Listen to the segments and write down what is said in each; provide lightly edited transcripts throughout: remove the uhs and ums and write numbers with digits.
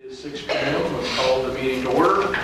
It's 6 p.m. Let's call the meeting to order.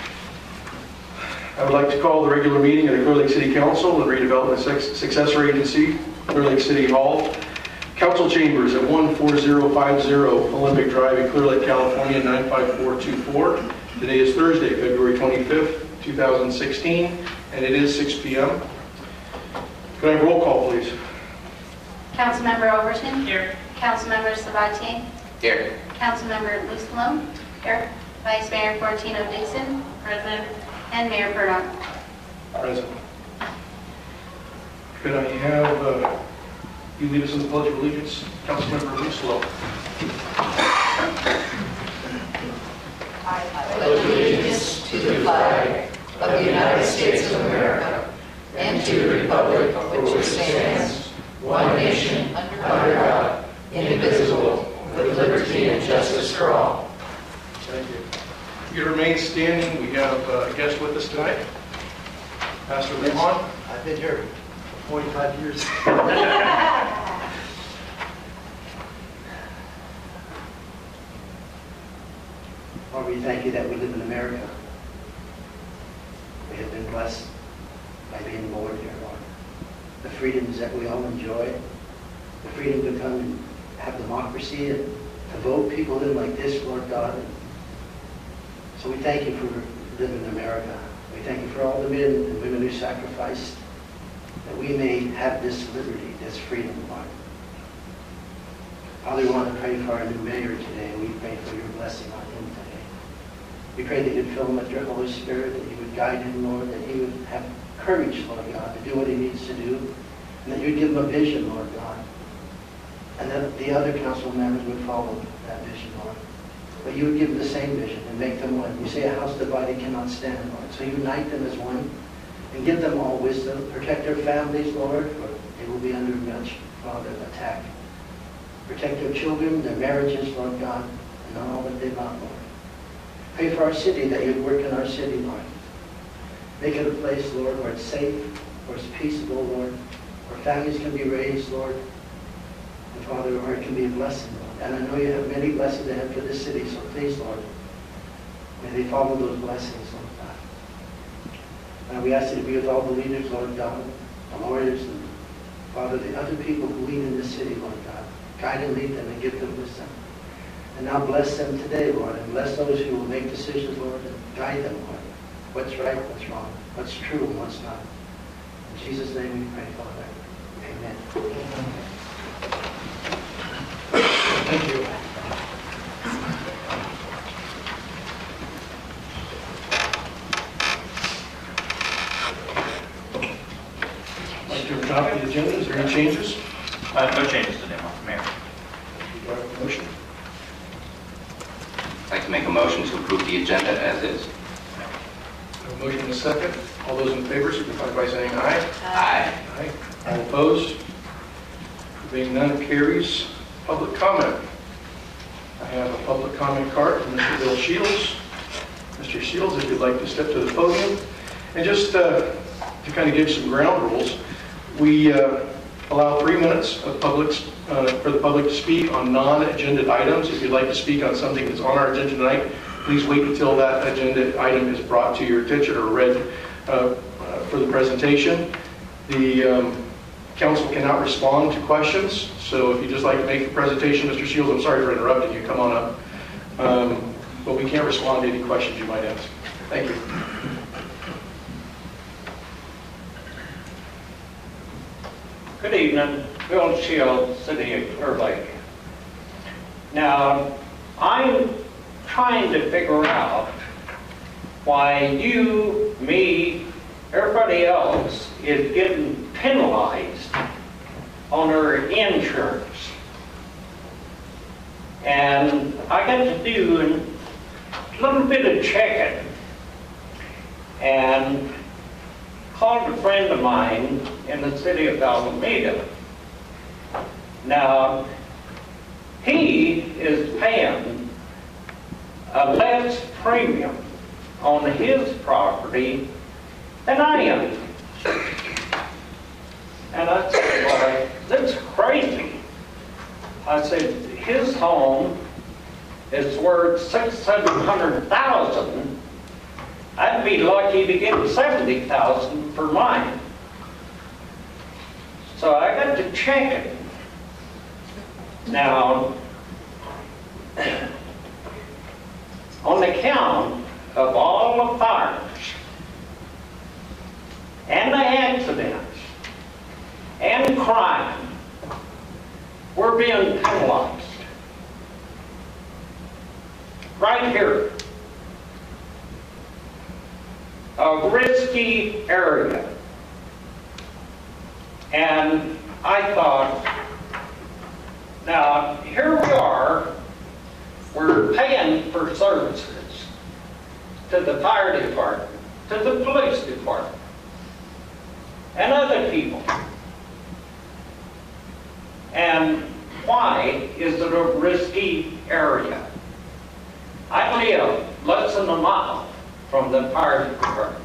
I would like to call the regular meeting of the Clear Lake City Council and Redevelopment Successor Agency, Clear Lake City Hall, Council Chambers at 14050 Olympic Drive in Clear Lake, California 95424. Today is Thursday, February 25th, 2016, and it is 6 p.m. Could I have roll call, please? Councilmember Overton. Here. Councilmember Sabatier. Here. Councilmember Lusalome. Here. Vice Mayor Fortino Dixon. Present. And Mayor Purdon. Present. Could I have you lead us in the Pledge of Allegiance? Councilmember Lusalome. I pledge allegiance to the flag of the United States of America and to the republic for which it stands, one nation, under God, indivisible, with liberty and justice for all. Thank you. If you remain standing, we have a guest with us tonight. Pastor Lemon. I've been here for 45 years. Lord, we thank you that we live in America. We have been blessed by being born here, Lord. The freedoms that we all enjoy, the freedom to come and have democracy and to vote people in like this, Lord God. So we thank you for living in America. We thank you for all the men and women who sacrificed that we may have this liberty, this freedom, Lord. Father, we want to pray for our new mayor today. We pray for your blessing on him today. We pray that you'd fill him with your Holy Spirit, that you would guide him, Lord, that he would have courage, Lord God, to do what he needs to do, and that you'd give him a vision, Lord God, and that the other council members would follow that vision, Lord. But you would give them the same vision and make them one. You say a house divided cannot stand, Lord. So unite them as one and give them all wisdom. Protect their families, Lord, for they will be under much, Father, attack. Protect their children, their marriages, Lord God, and all that they love, Lord. Pray for our city, that you'd work in our city, Lord. Make it a place, Lord, where it's safe, where it's peaceable, Lord, where families can be raised, Lord, and Father, where it can be a blessing, Lord. And I know you have many blessings ahead for this city, so please, Lord, may they follow those blessings, Lord God. And we ask you to be with all the leaders, Lord God, the lawyers, and Father, the other people who lead in this city, Lord God. Guide and lead them and give them wisdom. And now bless them today, Lord, and bless those who will make decisions, Lord, and guide them, Lord. What's right, what's wrong, what's true, and what's not. In Jesus' name we pray, Father. Amen. Thank you. Like to adopt the agenda. Is there any changes? No changes today, Mayor. Do I have a motion? I'd like to make a motion to approve the agenda as is. I have a motion and a second. All those in favor signify by saying aye. Aye. Aye. All opposed? Being none, carries. Public comment. I have a public comment card from Mr. Bill Shields. Mr. Shields, if you'd like to step to the podium. And just to kind of give some ground rules, we allow 3 minutes of for the public to speak on non-agenda items. If you'd like to speak on something that's on our agenda tonight, please wait until that agenda item is brought to your attention or read for the presentation. The council cannot respond to questions, so if you'd just like to make the presentation, Mr. Shields, I'm sorry for interrupting you, come on up. But we can't respond to any questions you might ask. Thank you. Good evening, Bill Shields, City of Clear Lake. Now, I'm trying to figure out why you, me, everybody else is getting penalized on our insurance. And I got to do a little bit of checking and called a friend of mine in the city of Alameda. Now, he is paying a less premium on his property than I am. And I said, well, that's crazy. I said, his home is worth 600,000-700,000, I'd be lucky to get 70,000 for mine. So I got to check it. Now, on account of all the fires and the accidents and crime, we're being penalized. Right here. A risky area. And I thought, now here we are, we're paying for services to the fire department, to the police department, and other people. And why is it a risky area? I live less than a mile from the fire department.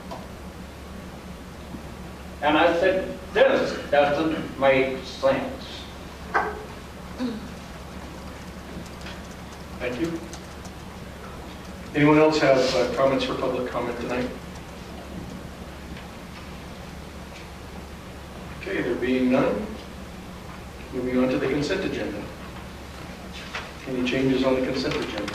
And I said, this doesn't make sense. Thank you. Anyone else have comments for public comment tonight? Okay, there being none, moving on to the consent agenda. Any changes on the consent agenda?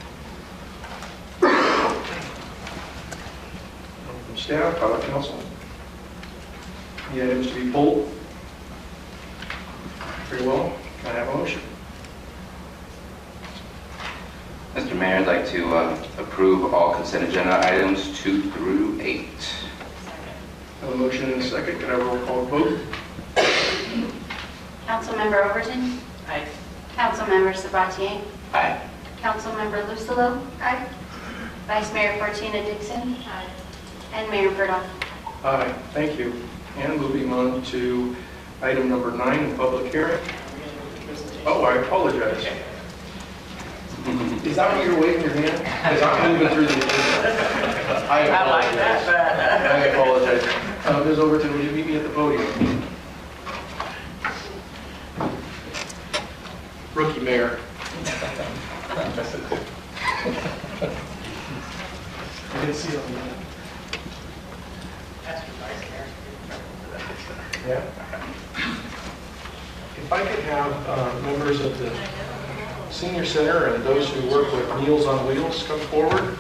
From staff, how about council? Any items to be pulled? Very well. Can I have a motion? Mr. Mayor, I'd like to approve all consent agenda items 2 through 8. I have a motion and a second. Can I have a roll call vote? Councilmember Overton? Aye. Councilmember Sabatier? Aye. Councilmember Lucilo? Aye. Vice Mayor Fortina Dixon? Aye. And Mayor Burdock? Aye. Thank you. And moving on to item number 9 in public hearing. Oh, I apologize. Is that what you're waving your hand? Because I'm moving through the agenda. I apologize. I apologize. Ms. Overton, will you meet me at the podium? Rookie mayor. I can see it on the map. Yeah. If I could have members of the Senior Center and those who work with Meals on Wheels come forward.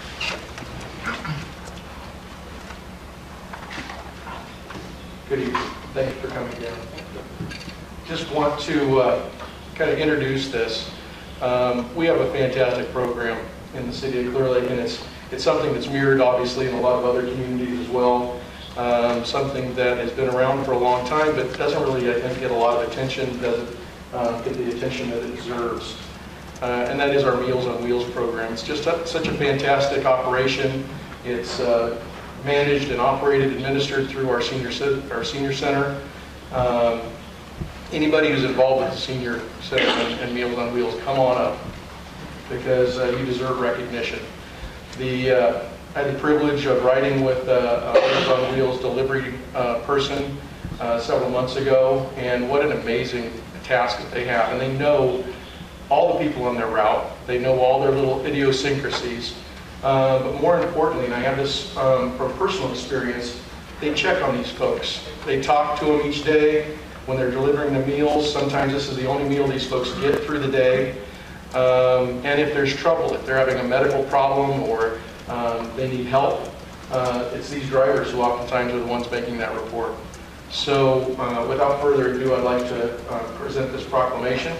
Good evening. Thank you for coming down. Just want to kind of introduce this. We have a fantastic program in the city of Clear Lake, and it's something that's mirrored obviously in a lot of other communities as well. Something that has been around for a long time, but doesn't really, I think, get a lot of attention, doesn't get the attention that it deserves. And that is our Meals on Wheels program. It's just such a fantastic operation. It's managed and operated, administered through our senior center. Anybody who's involved with the Senior Center and Meals on Wheels, come on up, because you deserve recognition. I had the privilege of riding with a Meals on Wheels delivery person several months ago, and what an amazing task that they have. And they know all the people on their route. They know all their little idiosyncrasies. But more importantly, and I have this from personal experience, they check on these folks. They talk to them each day when they're delivering the meals. Sometimes this is the only meal these folks get through the day. And if there's trouble, if they're having a medical problem or they need help, it's these drivers who oftentimes are the ones making that report. So without further ado, I'd like to present this proclamation.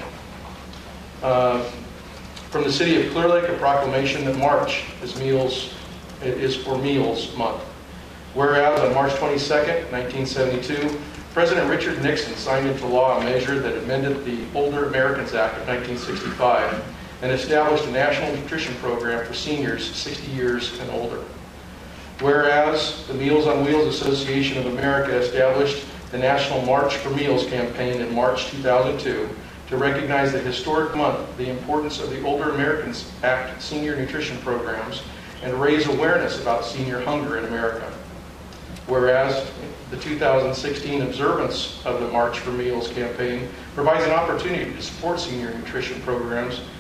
From the City of Clear Lake, a proclamation that March is for Meals Month. Whereas on March 22nd, 1972, President Richard Nixon signed into law a measure that amended the Older Americans Act of 1965 and established a national nutrition program for seniors 60 years and older. Whereas the Meals on Wheels Association of America established the National March for Meals campaign in March 2002 to recognize the historic month, the importance of the Older Americans Act senior nutrition programs, and raise awareness about senior hunger in America. Whereas the 2016 observance of the March for Meals campaign provides an opportunity to support senior nutrition programs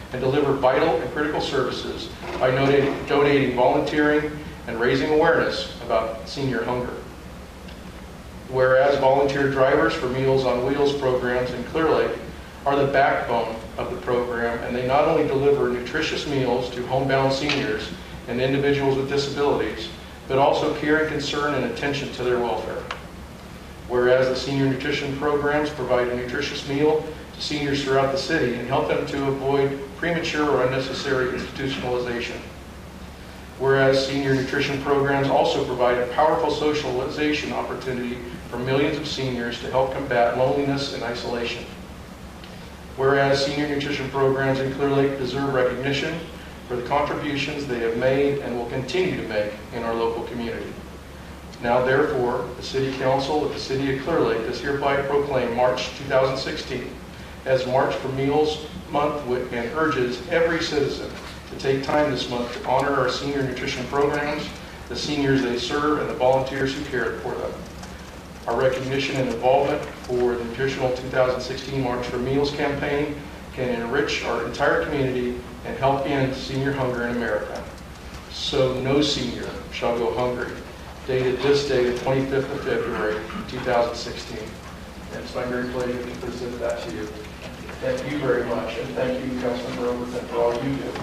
and deliver vital and critical services by donating, volunteering, and raising awareness about senior hunger. Whereas volunteer drivers for Meals on Wheels programs in Clear Lake are the backbone of the program, and they not only deliver nutritious meals to homebound seniors and individuals with disabilities, but also care and concern and attention to their welfare. Whereas the senior nutrition programs provide a nutritious meal to seniors throughout the city and help them to avoid premature or unnecessary institutionalization. Whereas senior nutrition programs also provide a powerful socialization opportunity for millions of seniors to help combat loneliness and isolation. Whereas senior nutrition programs in Clear Lake deserve recognition for the contributions they have made and will continue to make in our local community. Now therefore, the City Council of the City of Clear Lake does hereby proclaim March 2016 as March for Meals Month and urges every citizen to take time this month to honor our senior nutrition programs, the seniors they serve, and the volunteers who care for them. Our recognition and involvement for the Nutritional 2016 March for Meals campaign can enrich our entire community and help end senior hunger in America. So no senior shall go hungry. Dated this day, the 25th of February, 2016. And it's my great pleasure to present that to you. Thank you very much, and thank you, Councilman Overton, for all you do.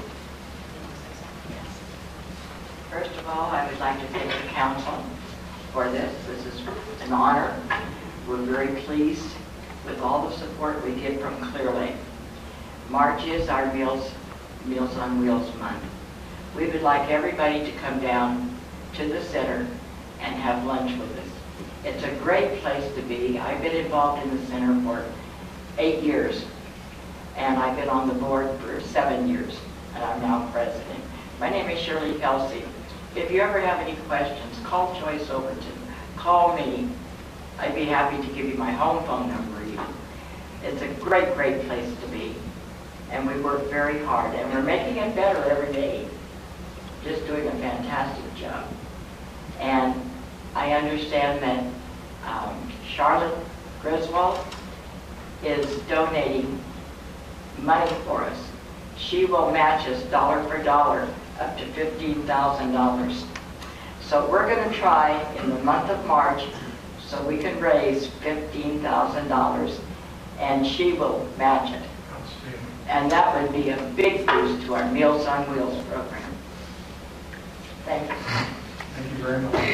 First of all, I would like to thank the council for this. This is an honor. We're very pleased with all the support we get from Clear Lake. March is our Meals on Wheels month. We would like everybody to come down to the center and have lunch with us. It's a great place to be. I've been involved in the center for 8 years, and I've been on the board for 7 years, and I'm now president. My name is Shirley Kelsey. If you ever have any questions, call Joyce Overton. Call me. I'd be happy to give you my home phone number even. It's a great, great place to be. And we work very hard, and we're making it better every day. Just doing a fantastic job. And I understand that Charlotte Griswold is donating money for us. She will match us dollar for dollar up to $15,000. So we're going to try in the month of March so we can raise $15,000, and she will match it. And that would be a big boost to our Meals on Wheels program. Thank you. Thank you very much.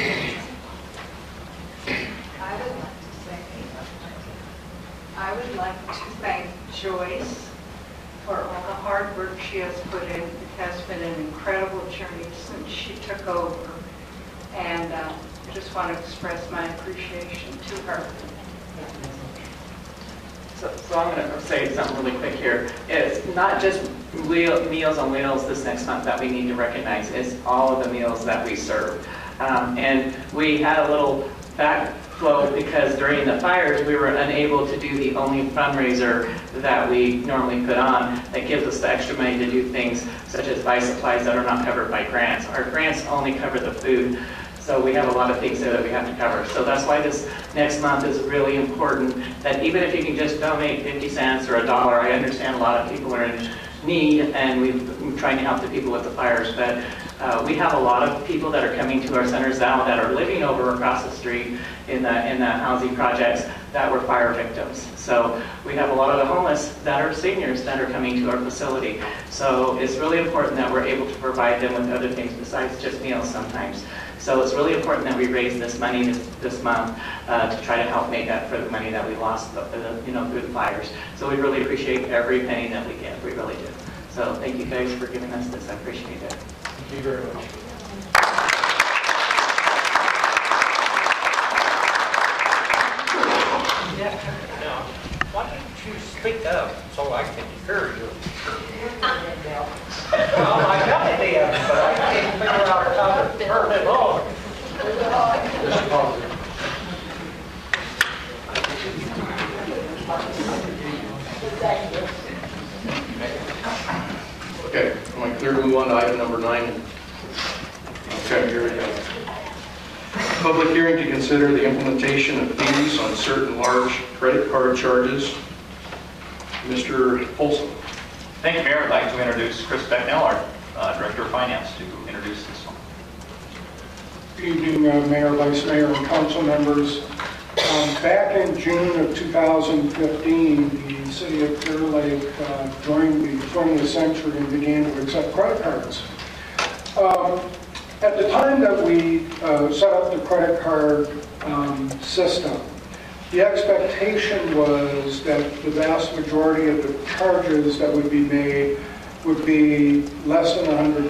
I would like to thank Joyce for all the hard work she has put in. It has been an incredible journey since she took over. And I just want to express my appreciation to her. So I'm going to say something really quick here. It's not just Meals on Wheels this next month that we need to recognize. It's all of the meals that we serve. And we had a little backflow because during the fires we were unable to do the only fundraiser that we normally put on that gives us the extra money to do things such as buy supplies that are not covered by grants. Our grants only cover the food. So we have a lot of things there that we have to cover. So that's why this next month is really important, that even if you can just donate 50 cents or $1, I understand a lot of people are in need, and we're trying to help the people with the fires, but we have a lot of people that are coming to our centers now that are living over across the street in the housing projects that were fire victims. So we have a lot of the homeless that are seniors that are coming to our facility. So it's really important that we're able to provide them with other things besides just meals sometimes. So it's really important that we raise this money this month to try to help make up for the money that we lost through the fires. So we really appreciate every penny that we get. We really do. So thank you guys for giving us this. I appreciate it. Thank you very much. Now, why don't you speak up so I can hear you? Well, I got it in, but I can't figure out how to turn it on. Mr. Positive. Okay, am I clear to move on to item number 9? Okay, here we go. Public hearing to consider the implementation of fees on certain large credit card charges. Mr. Olson. Thank you, Mayor. I'd like to introduce Chris Becknell, our Director of Finance, to introduce this one. Good evening, Mayor, Vice Mayor, and council members. Back in June of 2015, the city of Clear Lake joined the 20th century and began to accept credit cards. At the time that we set up the credit card system, the expectation was that the vast majority of the charges that would be made would be less than $100,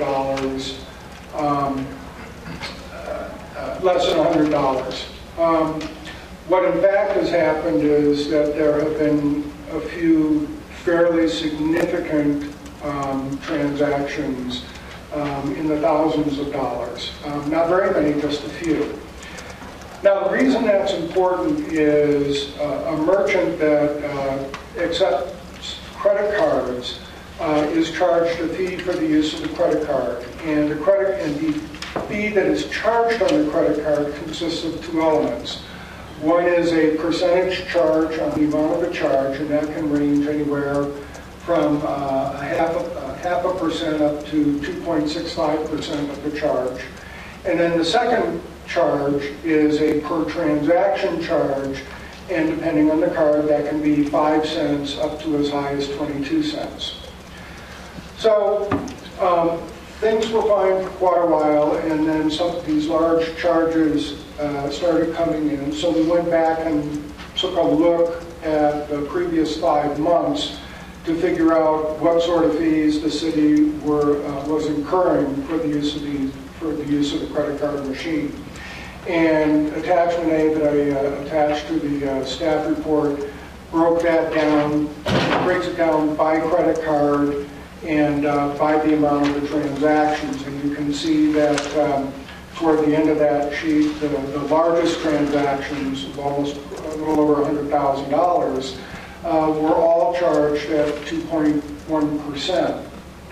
less than $100. What in fact has happened is that there have been a few fairly significant transactions in the thousands of dollars. Not very many, just a few. Now, the reason that's important is a merchant that accepts credit cards is charged a fee for the use of the credit card. And the fee that is charged on the credit card consists of two elements. One is a percentage charge on the amount of the charge, and that can range anywhere from half a percent up to 2.65% of the charge. And then the second charge is a per transaction charge, and depending on the card, that can be 5 cents up to as high as 22 cents. So things were fine for quite a while, and then some of these large charges started coming in. So we went back and took a look at the previous 5 months to figure out what sort of fees the city was incurring for the use of the credit card machine. And attachment A that I attached to the staff report breaks it down by credit card and by the amount of the transactions. And you can see that toward the end of that sheet, the largest transactions of almost a little over $100,000 were all charged at 2.1%.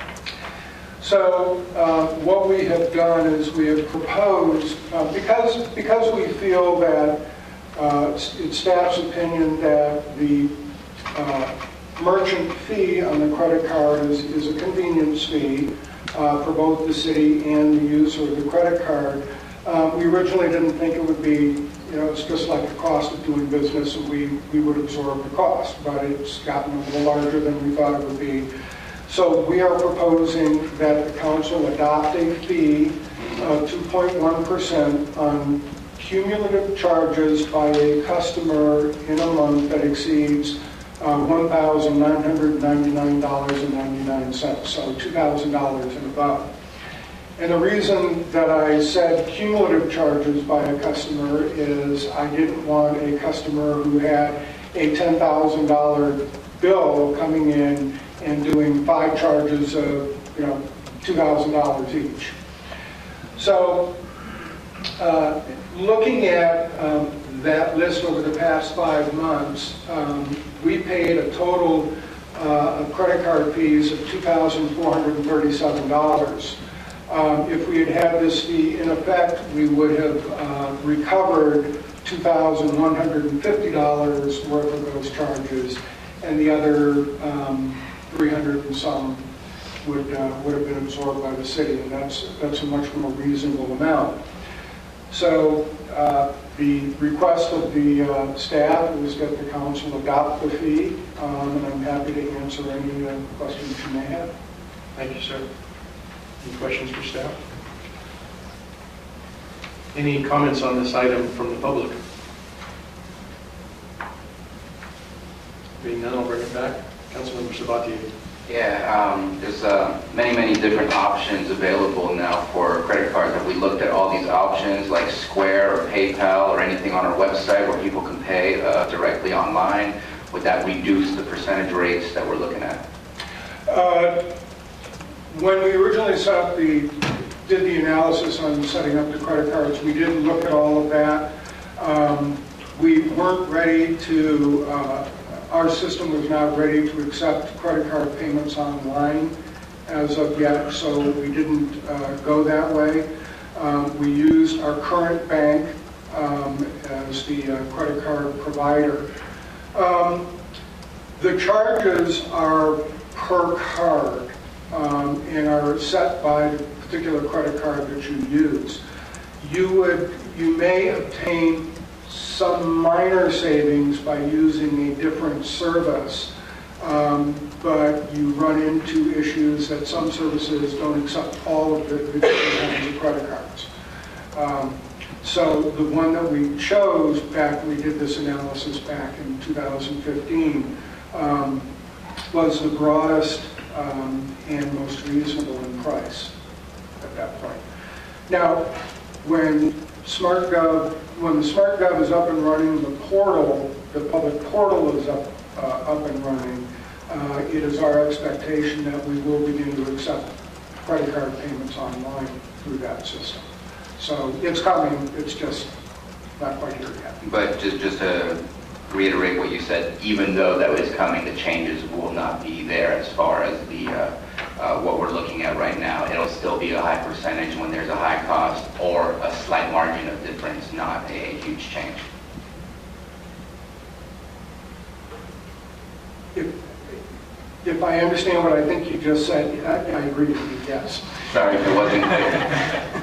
So what we have done is we have proposed, because we feel that it's staff's opinion that the merchant fee on the credit card is a convenience fee for both the city and the user of the credit card. We originally didn't think it would be, it's just like the cost of doing business, and we would absorb the cost, but it's gotten a little larger than we thought it would be. So we are proposing that the council adopt a fee of 2.1% on cumulative charges by a customer in a month that exceeds $1,999.99, so $2,000 and above. And the reason that I said cumulative charges by a customer is I didn't want a customer who had a $10,000 bill coming in and doing 5 charges of $2,000 each. So looking at that list over the past 5 months, we paid a total of credit card fees of $2,437. If we had had this fee in effect, we would have recovered $2,150 worth of those charges, and the other 300 and some would have been absorbed by the city, and that's a much more reasonable amount. So the request of the staff is that the council adopt the fee, and I'm happy to answer any questions you may have. Thank you, sir. Any questions for staff? Any comments on this item from the public? Being none, I'll bring it back. Councilmember Sabatier. Yeah, there's many different options available now for credit cards. Have we looked at all these options like Square or PayPal or anything on our website where people can pay directly online? Would that reduce the percentage rates that we're looking at? When we originally did the analysis on setting up the credit cards, we did look at all of that. We weren't ready to, our system was not ready to accept credit card payments online as of yet, so we didn't go that way. We used our current bank as the credit card provider. The charges are per card and are set by the particular credit card that you use. You may obtain some minor savings by using a different service, but you run into issues that some services don't accept all of the different kinds of credit cards. So the one that we chose back, we did this analysis back in 2015, was the broadest and most reasonable in price at that point. Now, when the SmartGov is up and running, the public portal is up and running, it is our expectation that we will begin to accept credit card payments online through that system. So it's coming, it's just not quite here yet. But just to reiterate what you said, even though that is coming, the changes will not be there as far as the what we're looking at right now. It'll still be a high percentage when there's a high cost or a slight margin of difference, not a huge change. If I understand what I think you just said, I agree with you, yes. Sorry if it wasn't clear.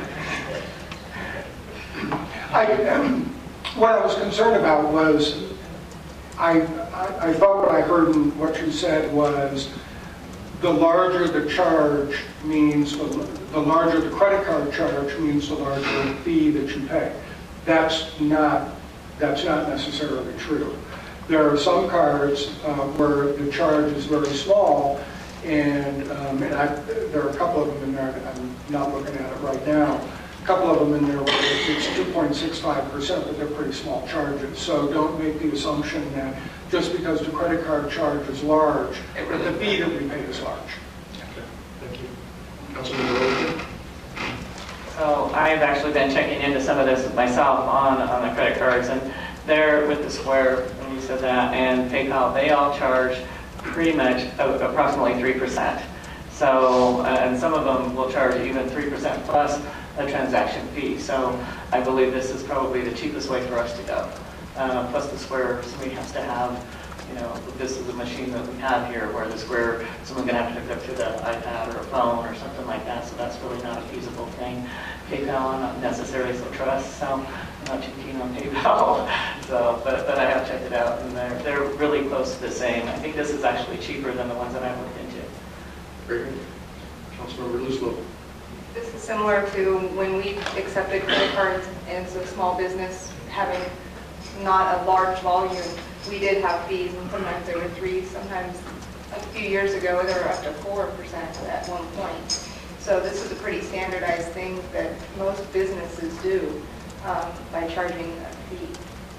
What I was concerned about was, I thought what I heard in what you said was, the larger the charge means, the larger the credit card charge means the larger the fee that you pay. That's not necessarily true. There are some cards where the charge is very small, and there are a couple of them in there that I'm not looking at it right now. A couple of them in there where it's 2.65%, but they're pretty small charges. So don't make the assumption that just because the credit card charge is large, that the fee that we pay is large. Okay, thank you. Councilmember Overton? So I've actually been checking into some of this myself on the credit cards, and there with the Square, when you said that, and PayPal, they all charge pretty much approximately 3%. So, and some of them will charge even 3% plus a transaction fee. So I believe this is probably the cheapest way for us to go. Plus the Square, somebody has to have, this is a machine that we have here where the Square, someone's going to have to hook up to the iPad or a phone or something like that, so that's really not a feasible thing. PayPal, I'm not necessarily so trust, so I'm not too keen on PayPal. So, but I have checked it out, and they're really close to the same. I think this is actually cheaper than the ones that I've looked into. Very good. Councilmember Luslow? This is similar to when we accepted credit cards as a small business, having not a large volume. We did have fees, and sometimes there were 3, sometimes a few years ago there were up to 4% at one point. So this is a pretty standardized thing that most businesses do by charging a fee.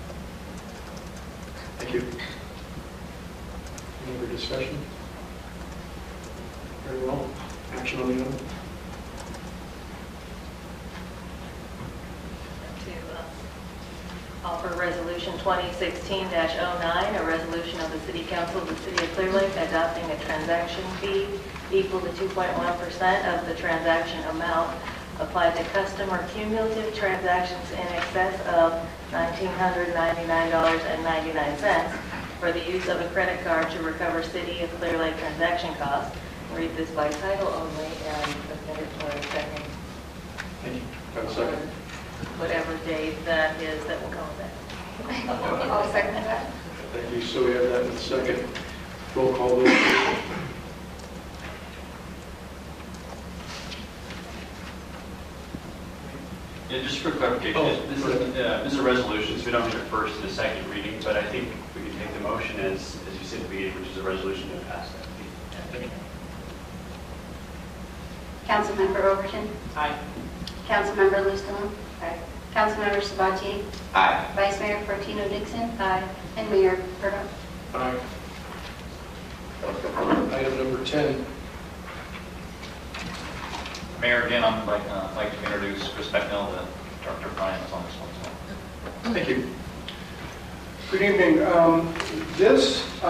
Thank you. Any other discussion? Very well. Action on the item. Offer Resolution 2016-09, a resolution of the City Council of the City of Clear Lake adopting a transaction fee equal to 2.1% of the transaction amount applied to customer cumulative transactions in excess of $1,999.99 for the use of a credit card to recover City of Clear Lake transaction costs. Read this by title only and submit it for a second. Thank you. Have a second. Whatever date that is that will come with it. I'll second that. Thank you. So we have that in a second. Roll call vote. Yeah, just for clarification, this is a resolution, so we don't need a first and a second reading, but I think we can take the motion as you said at the beginning, which is a resolution to pass that fee. Thank you. Councilmember Overton? Aye. Councilmember Luslow? Aye. Councilmember Sabatier? Aye. Vice Mayor Fortino Dixon? Aye. And Mayor Purdom? Aye. Item number 10. Mayor, again, I'd like to introduce Chris Becknell, the Director of Finance on this one. Thank you. Good evening. This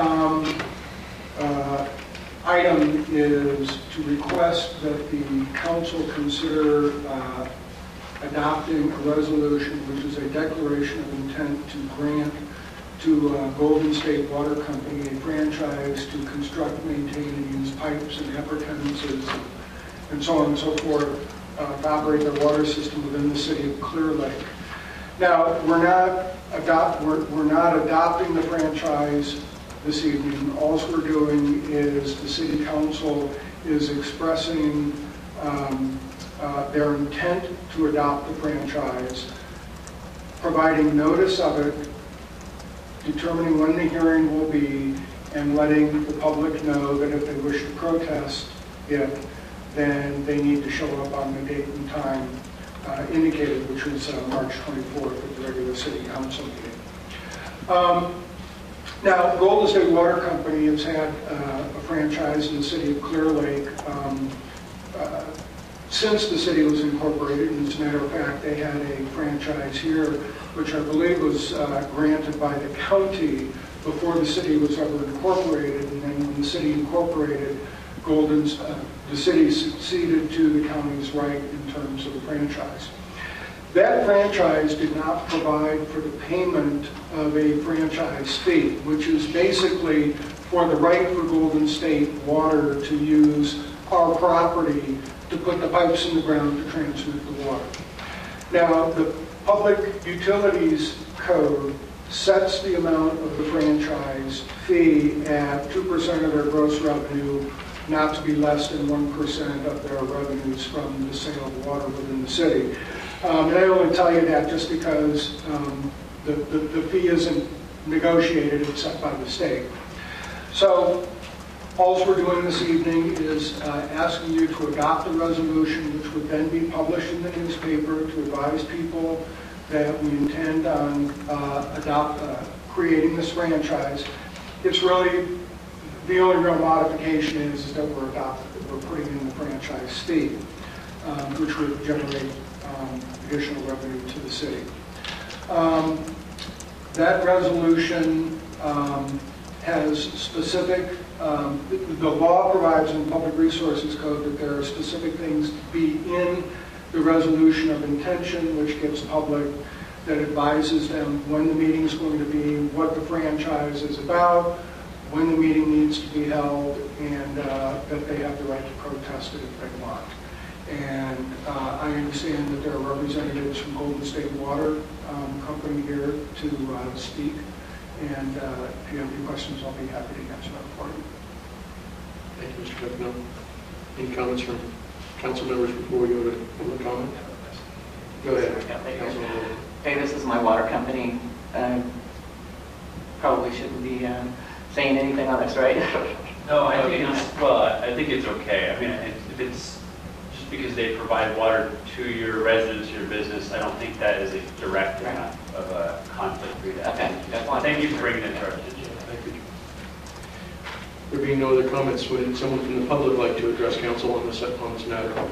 item is to request that the council consider adopting a resolution which is a declaration of intent to grant to Golden State Water Company a franchise to construct, maintain, and use pipes and appurtenances and so on and so forth to operate their water system within the city of Clear Lake. Now, we're not adopting the franchise this evening. All we're doing is the city council is expressing their intent to adopt the franchise, providing notice of it, determining when the hearing will be, and letting the public know that if they wish to protest it, then they need to show up on the date and time indicated, which was March 24th at the regular city council meeting. Now, Golden State Water Company has had a franchise in the city of Clear Lake since the city was incorporated. And as a matter of fact, they had a franchise here, which I believe was granted by the county before the city was ever incorporated. And then when the city incorporated, the city succeeded to the county's right in terms of the franchise. That franchise did not provide for the payment of a franchise fee, which is basically for the right for Golden State Water to use our property to put the pipes in the ground to transmit the water. Now, the Public Utilities Code sets the amount of the franchise fee at 2% of their gross revenue, not to be less than 1% of their revenues from the sale of water within the city. And I only tell you that just because the fee isn't negotiated, it's set by the state. So all we're doing this evening is asking you to adopt a resolution which would then be published in the newspaper to advise people that we intend on creating this franchise. It's really, the only real modification is that we're putting in the franchise fee, which would generate additional revenue to the city. That resolution has specific, the law provides in the Public Resources Code that there are specific things to be in the resolution of intention, which gets public, that advises them when the meeting is going to be, what the franchise is about, when the meeting needs to be held, and that they have the right to protest it if they want. And I understand that there are representatives from Golden State Water Company here to speak. And if you have any questions, I'll be happy to answer them for you. Thank you, Mr. Pepino. Any comments from council members before we go to public comment? Go ahead. Yeah, hey, this is my water company. Probably shouldn't be saying anything on this, right? No, I think it's okay. I mean, if it's just because they provide water to your residents, your business, I don't think that is a direct enough of a conflict for you to have. Okay. Thank you for bringing it to our attention. Thank you. There being no other comments, would someone from the public like to address council on this matter?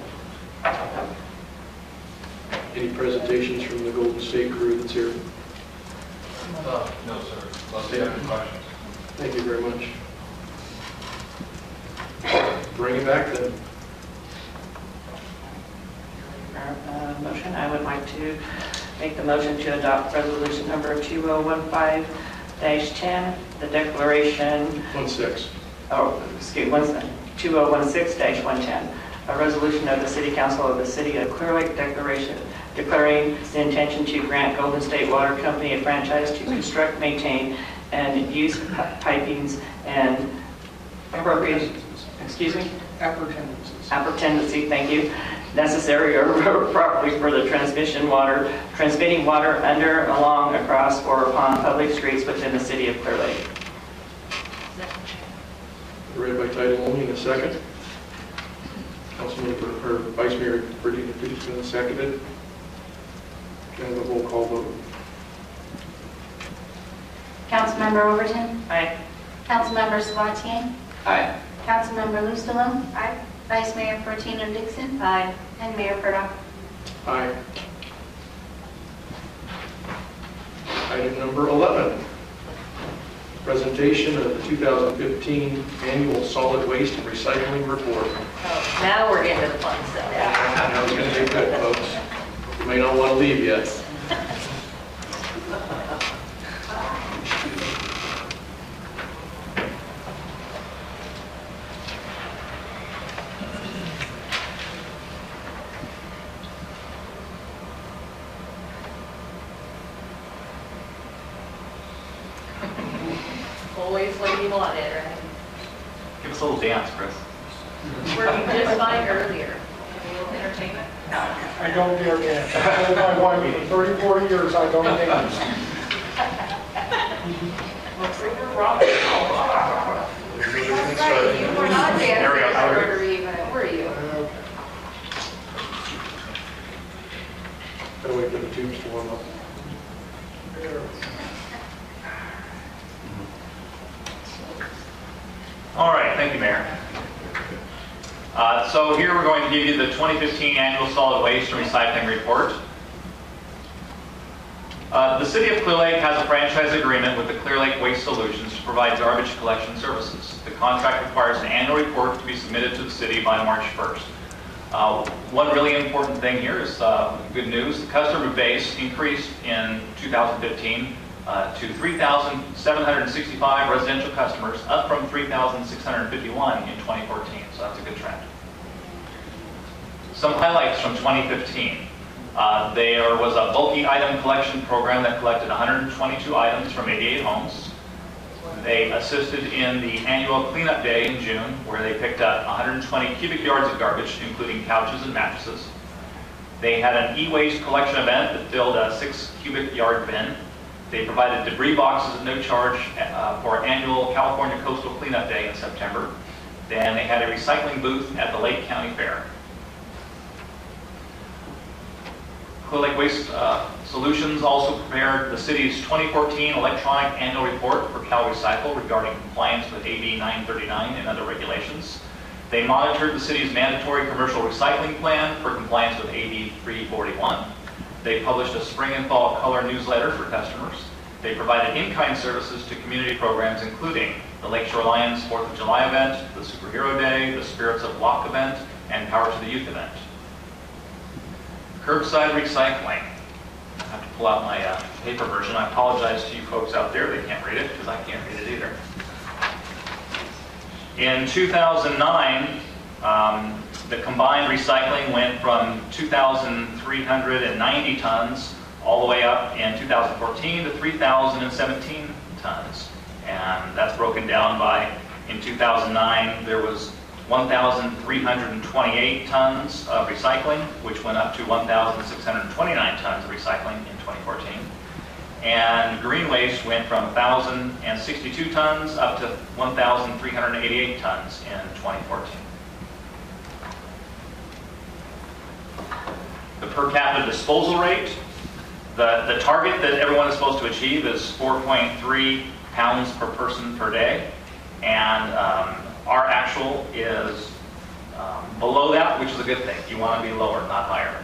Any presentations from the Golden State crew that's here? No, sir. Unless you have any questions. Thank you very much. Bring it back then. Motion. I would like to make the motion to adopt resolution number 2015-10, the declaration. 16. Oh, excuse me, 2016-110, a resolution of the City Council of the City of Clear Lake declaring the intention to grant Golden State Water Company a franchise to construct, maintain, and use pipings and appropriate, appurtenancy, thank you, necessary or properly for the transmitting water under, along, across, or upon public streets within the City of Clear Lake. Read by title only in a second. Councilmember or Vice Mayor Perdina Dixon seconded. Can I have a roll call vote? Councilmember Overton? Aye. Councilmember Sabatier? Aye. Councilmember Lustalone? Aye. Vice Mayor Fortino Dixon? Aye. And Mayor Purdock? Aye. Item number 11. Presentation of the 2015 Annual Solid Waste and Recycling Report. Oh, now we're getting to the fun stuff. Now it's going to be good, folks. You may not want to leave yet. Always when you want it, right? Give us a little dance, Chris. Were you just fine earlier? A little entertainment? I don't dare dance. I told my wife for 30, 40 years I don't dance. That's right, you were not dancing at the Rotary event, were you? Gotta wait for the tubes to warm up. All right, thank you, Mayor. So here we're going to give you the 2015 Annual Solid Waste and Recycling Report. The City of Clear Lake has a franchise agreement with the Clear Lake Waste Solutions to provide garbage collection services. The contract requires an annual report to be submitted to the city by March 1st. One really important thing here is good news. The customer base increased in 2015 to 3,765 residential customers, up from 3,651 in 2014, so that's a good trend. Some highlights from 2015. There was a bulky item collection program that collected 122 items from 88 homes. They assisted in the annual cleanup day in June, where they picked up 120 cubic yards of garbage, including couches and mattresses. They had an e-waste collection event that filled a 6 cubic yard bin. They provided debris boxes at no charge for annual California Coastal Cleanup Day in September. Then they had a recycling booth at the Lake County Fair. Clear Lake Waste Solutions also prepared the city's 2014 electronic annual report for CalRecycle regarding compliance with AB 939 and other regulations. They monitored the city's mandatory commercial recycling plan for compliance with AB 341. They published a spring and fall color newsletter for customers. They provided in-kind services to community programs including the Lakeshore Lions 4th of July event, the Superhero Day, the Spirits of Lock event, and Power to the Youth event. Curbside recycling. I have to pull out my paper version. I apologize to you folks out there. They can't read it because I can't read it either. In 2009, the combined recycling went from 2,390 tons all the way up in 2014 to 3,017 tons. And that's broken down by, in 2009, there was 1,328 tons of recycling, which went up to 1,629 tons of recycling in 2014. And green waste went from 1,062 tons up to 1,388 tons in 2014. The per capita disposal rate, the target that everyone is supposed to achieve is 4.3 pounds per person per day. And our actual is below that, which is a good thing. You want to be lower, not higher.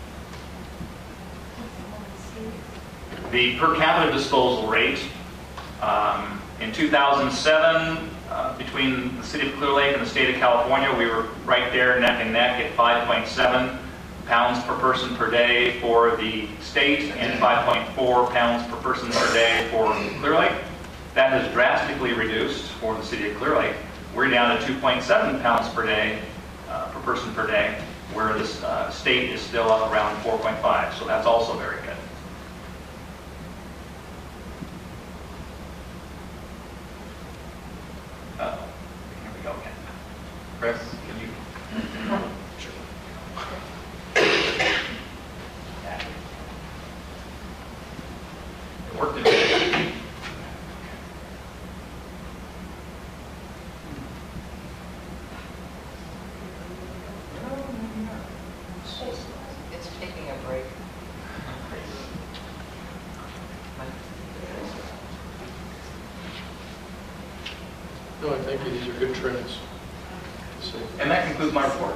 The per capita disposal rate in 2007, between the city of Clear Lake and the state of California, we were right there neck and neck at 5.7 pounds per person per day for the state and 5.4 pounds per person per day for Clear Lake. That has drastically reduced for the city of Clear Lake. We're down to 2.7 pounds per day, per person per day, where the state is still up around 4.5. So that's also very good. Here we go again. Chris, can you? Sure. It worked. It's taking a break. No, I thank you. These are good trends. So, And that concludes my report.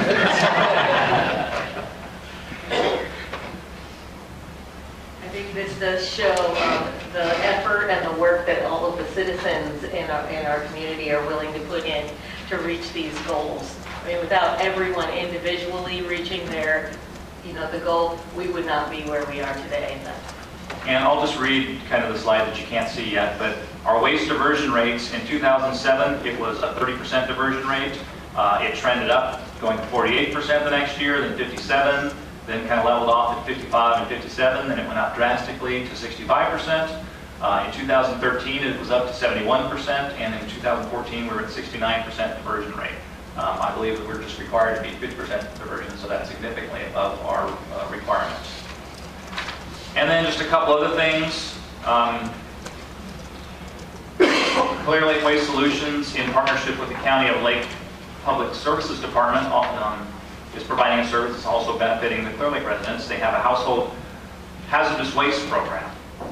I think this does show the effort and the work that all of the citizens in our community are willing to put in to reach these goals. I mean, without everyone individually reaching their, the goal, we would not be where we are today. And I'll just read kind of the slide that you can't see yet, but our waste diversion rates in 2007, it was a 30% diversion rate. It trended up, going to 48% the next year, then 57, then kind of leveled off at 55 and 57, then it went up drastically to 65%. In 2013, it was up to 71%, and in 2014, we were at 69% conversion rate. I believe that we're just required to be 50% conversion, so that's significantly above our requirements. And then just a couple other things. Clear Lake Waste Solutions, in partnership with the County of Lake Public Services Department, is providing a service that's also benefiting the Clear Lake residents. They have a household hazardous waste program.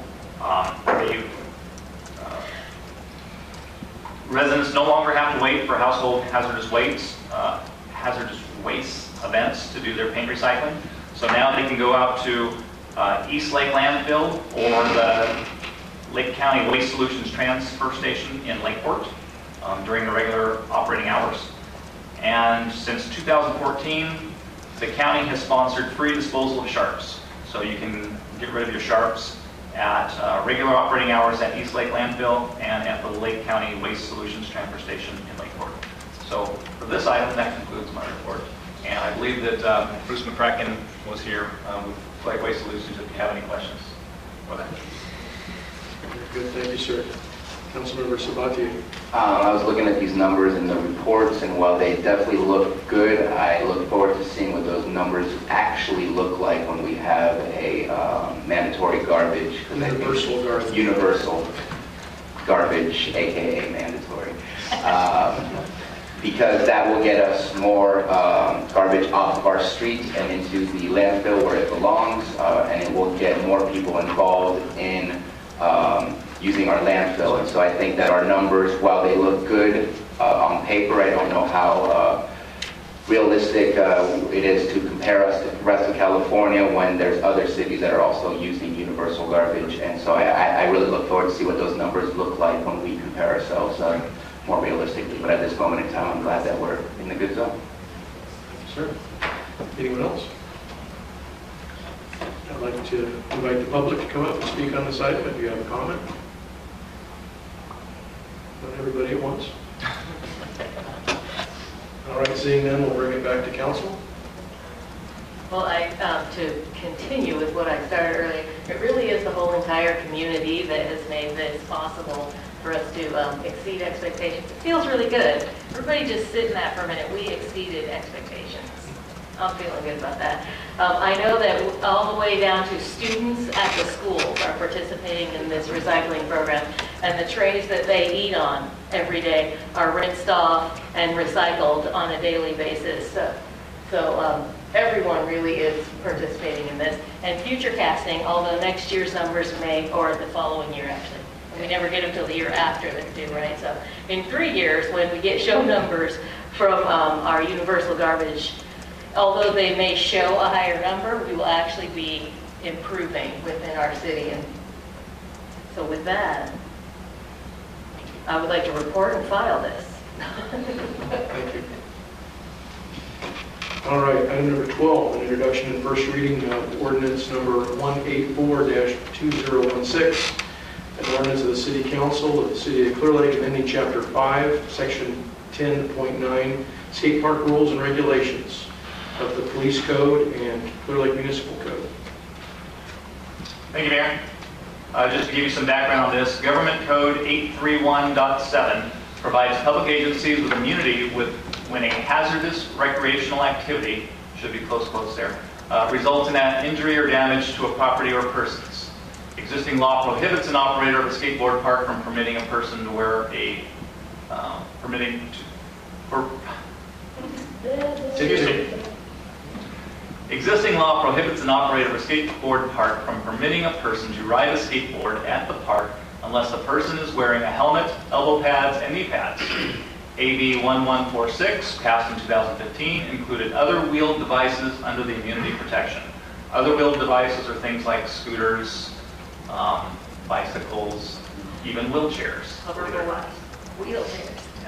Residents no longer have to wait for household hazardous waste events to do their paint recycling. So now they can go out to East Lake Landfill or the Lake County Waste Solutions Transfer Station in Lakeport during the regular operating hours. And since 2014, the county has sponsored free disposal of sharps. So you can get rid of your sharps at regular operating hours at East Lake Landfill and at the Lake County Waste Solutions Transfer Station in Lakeport. So for this item, that concludes my report. And I believe that Bruce McCracken was here with Clear Lake Waste Solutions if you have any questions for that. Good, thank you, sir. Councilmember Sabatier. I was looking at these numbers in the reports, and while they definitely look good, I look forward to seeing what those numbers actually look like when we have a mandatory garbage. Universal garbage. Universal garbage, aka mandatory. Because that will get us more garbage off of our streets and into the landfill where it belongs, and it will get more people involved in using our landfill. And so I think that our numbers, while they look good on paper, I don't know how realistic it is to compare us to the rest of California when there's other cities that are also using universal garbage. And so I really look forward to see what those numbers look like when we compare ourselves more realistically. But at this moment in time, I'm glad that we're in the good zone. Sir, anyone else? I'd like to invite the public to come up and speak on this item if you have a comment. Not everybody at once. All right, seeing none, we'll bring it back to council. Well, to continue with what I started earlier, it really is the whole entire community that has made this possible for us to exceed expectations. It feels really good. Everybody just sit in that for a minute. We exceeded expectations. I'm feeling good about that. I know that all the way down to students at the schools are participating in this recycling program, and the trays that they eat on every day are rinsed off and recycled on a daily basis. So everyone really is participating in this. And future casting, although next year's numbers may, or the following year actually, we never get them till the year after they're due, right? So in 3 years, when we get show numbers from our universal garbage, although they may show a higher number, we will actually be improving within our city. And so with that, I would like to report and file this. Thank you. All right, item number 12, an introduction and first reading of ordinance number 184-2016, an ordinance of the City Council of the City of Clear Lake amending Chapter 5, Section 10.9, Skate Park Rules and Regulations of the Police Code and Clear Lake Municipal Code. Thank you, Mayor. Just to give you some background on this, Government Code 831.7 provides public agencies with immunity when a hazardous recreational activity, should be close quotes there, results in an injury or damage to a property or persons. Existing law prohibits an operator of a skateboard park from permitting a person to wear a Existing law prohibits an operator of a skateboard park from permitting a person to ride a skateboard at the park unless the person is wearing a helmet, elbow pads, and knee pads. AB 1146, passed in 2015, included other wheeled devices under the immunity protection. Other wheeled devices are things like scooters, bicycles, even wheelchairs. Wheelchairs.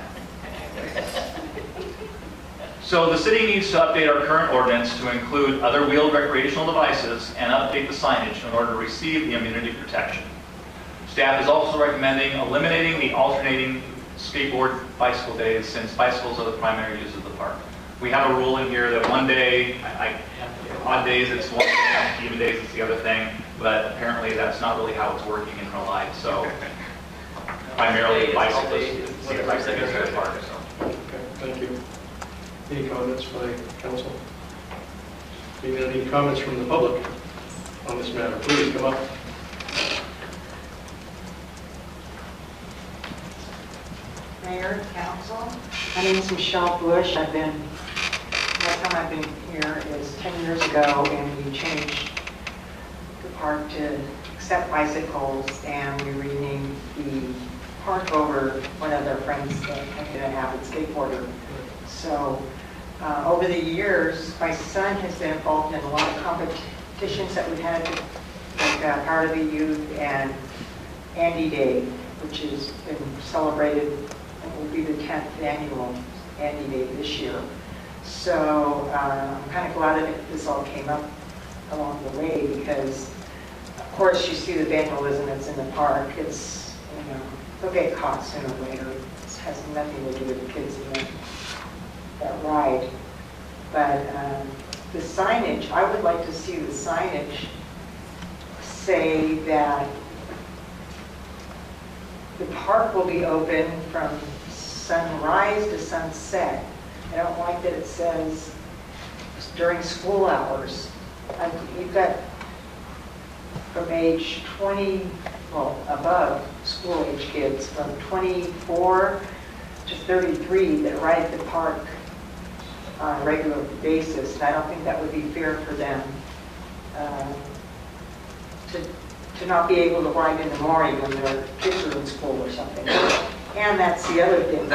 So the city needs to update our current ordinance to include other wheeled recreational devices and update the signage in order to receive the immunity protection. Staff is also recommending eliminating the alternating skateboard bicycle days, since bicycles are the primary use of the park. We have a rule in here that one day, odd days it's one thing, even days it's the other thing. but apparently that's not really how it's working in real life, so primarily bicyclists see it like they go to the park, so. Okay, thank you. Any comments by council? Any comments from the public on this matter? Please come up. Mayor, council, my name is Michelle Bush. Last time I've been here is 10 years ago, and we changed the park to accept bicycles, and we renamed the park over one of their friends that had been an avid skateboarder. So over the years, my son has been involved in a lot of competitions that we've had, like Power to Be Youth and Andy Day, which has been celebrated. It will be the 10th annual Andy Day this year. So I'm kind of glad that this all came up along the way, because of course you see the vandalism that's in the park. It's, you know, they'll get caught sooner or later. It has nothing to do with the kids in that ride. But the signage, I would like to see the signage say that the park will be open from sunrise to sunset. I don't like that it says during school hours. We've got from age 20, well, above school age kids, from 24 to 33 that ride the park on a regular basis. And I don't think that would be fair for them to not be able to ride in the morning when their kids are in school or something. And that's the other thing,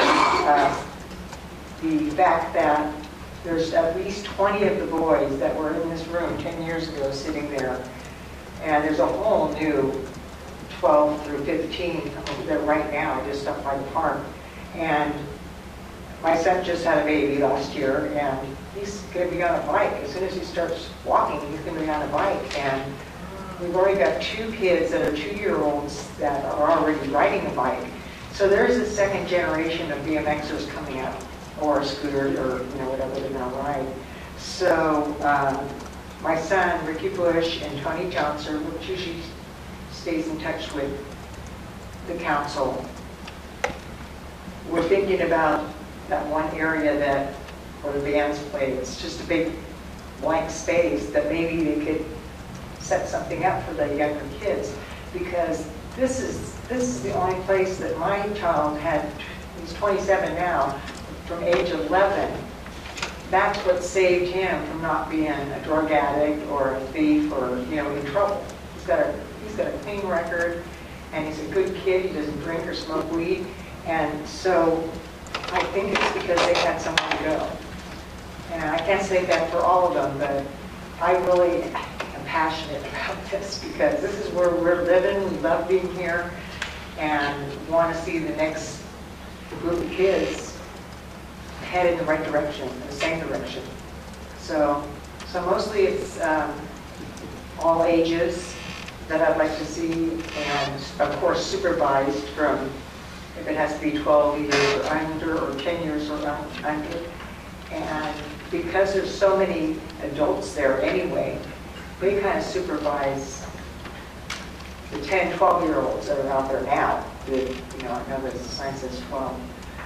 the fact that there's at least 20 of the boys that were in this room 10 years ago sitting there, and there's a whole new 12 through 15 over there right now, just up by the park. And my son just had a baby last year, and he's going to be on a bike. As soon as he starts walking, he's going to be on a bike. And we've already got 2 kids that are 2-year-olds that are already riding a bike. So there's a second generation of BMXers coming out, or scooters, or whatever they're going to ride. So my son, Ricky Bush, and Tony Johnson, which usually stays in touch with the council, we're thinking about that one area that where the bands play. It's just a big blank space that maybe they could set something up for the younger kids, because this is the only place that my child had. He's 27 now. From age 11, that's what saved him from not being a drug addict or a thief or in trouble. He's got a clean record, and he's a good kid. He doesn't drink or smoke weed, and so I think it's because they had somewhere to go. And I can't say that for all of them, but I really am passionate about this, because this is where we're living. We love being here, and want to see the next group of kids head in the right direction, the same direction. So mostly it's all ages that I'd like to see, and of course supervised from, if it has to be 12 years or under, or 10 years or under. And because there's so many adults there anyway, they kind of supervise the 10, 12-year-olds that are out there now. I know that the sign says 12.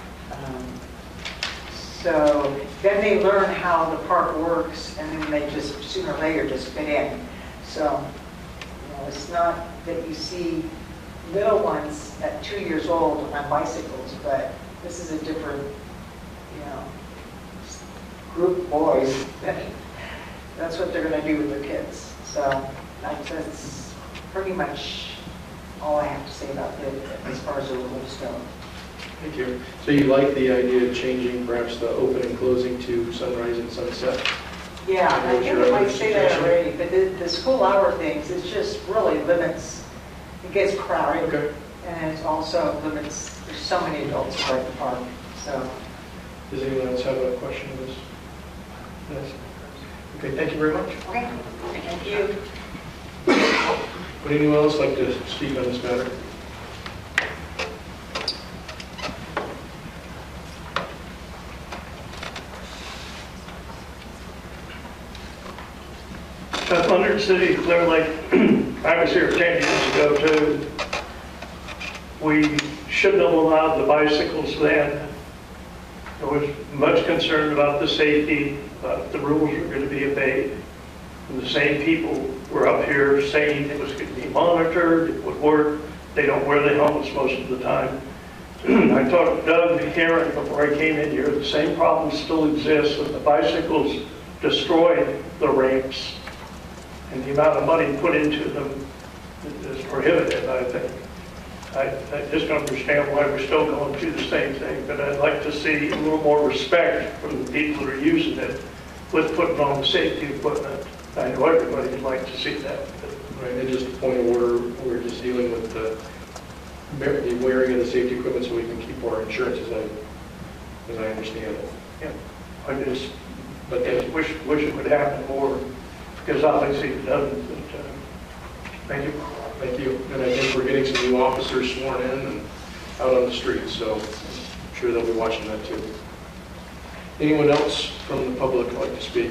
So then they learn how the park works, and then they just sooner or later just fit in. So it's not that you see little ones at 2 years old on bicycles, but this is a different, group of boys. That's what they're going to do with their kids. So that's pretty much all I have to say about it as far as the rules go. Thank you. So you like the idea of changing perhaps the open and closing to sunrise and sunset? Yeah, I think it might say that already, but the school hour things, it just really limits, it gets crowded. Okay. And it also limits, there's so many adults who ride the park, so. Does anyone else have a question of this? Yes. Okay, thank you very much. Okay, thank you. Would anyone else like to speak on this matter? Beth Leonard, City of Clear Lake. I was here 10 years ago too. We shouldn't have allowed the bicycles then. There was much concern about the safety, but the rules were going to be obeyed. And the same people were up here saying it was going to be monitored, it would work. They don't wear the helmets most of the time. I talked to Doug Heron before I came in here. The same problem still exists, and the bicycles destroyed the ramps. And the amount of money put into them is prohibitive, I think. I just don't understand why we're still going through the same thing, but I'd like to see a little more respect from the people that are using it with putting on the safety equipment. I know everybody would like to see that. Right, and just a point of order, we're just dealing with the wearing of the safety equipment so we can keep our insurance, as I understand it. Yeah, I just wish it would happen more, because obviously it doesn't. But, thank you. Thank you. And I think we're getting some new officers sworn in and out on the streets, so I'm sure they'll be watching that too. Anyone else from the public like to speak?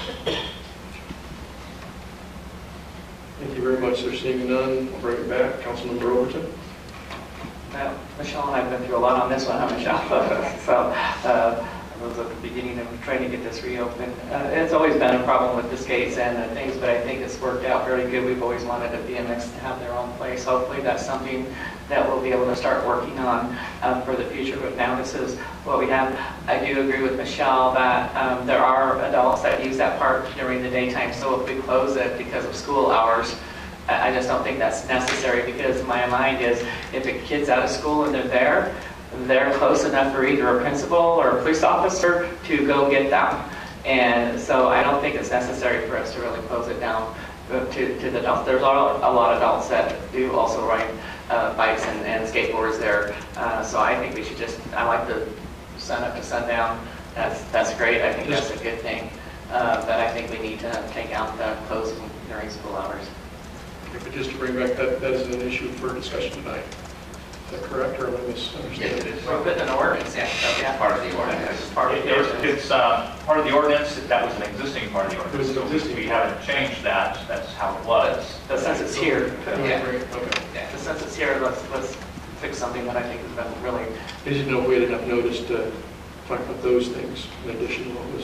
Thank you very much. They're seeing none. I'll bring it back. Councilmember Overton. Well, Michelle and I have been through a lot on this one, huh, Michelle? So I was at the beginning of trying to get this reopened. It's always been a problem with the skates and the things, but I think it's worked out very good. We've always wanted a BMX to have their own place. Hopefully that's something that we'll be able to start working on for the future, but now this is what we have. I do agree with Michelle that there are adults that use that park during the daytime, so if we close it because of school hours, I just don't think that's necessary, because my mind is if a kid's out of school and they're close enough for either a principal or a police officer to go get them. And so I don't think it's necessary for us to really close it down to the adults. There's a lot of adults that do also ride bikes and skateboards there. So I think we should I like the sun up to sundown. That's great. I think that's a good thing. But I think we need to take out the closing during school hours. Okay, but just to bring back that is an issue for discussion tonight. Is that correct, or am I misunderstanding? We're putting an ordinance, yeah. Part of the ordinance. It's part of the ordinance. That was an existing part of the ordinance. It was existing. We haven't changed that. That's how it was. But since it's here, Okay. but since it's here, let's fix something that I think has been really. I didn't know if we had enough notice to talk about those things in addition to what was.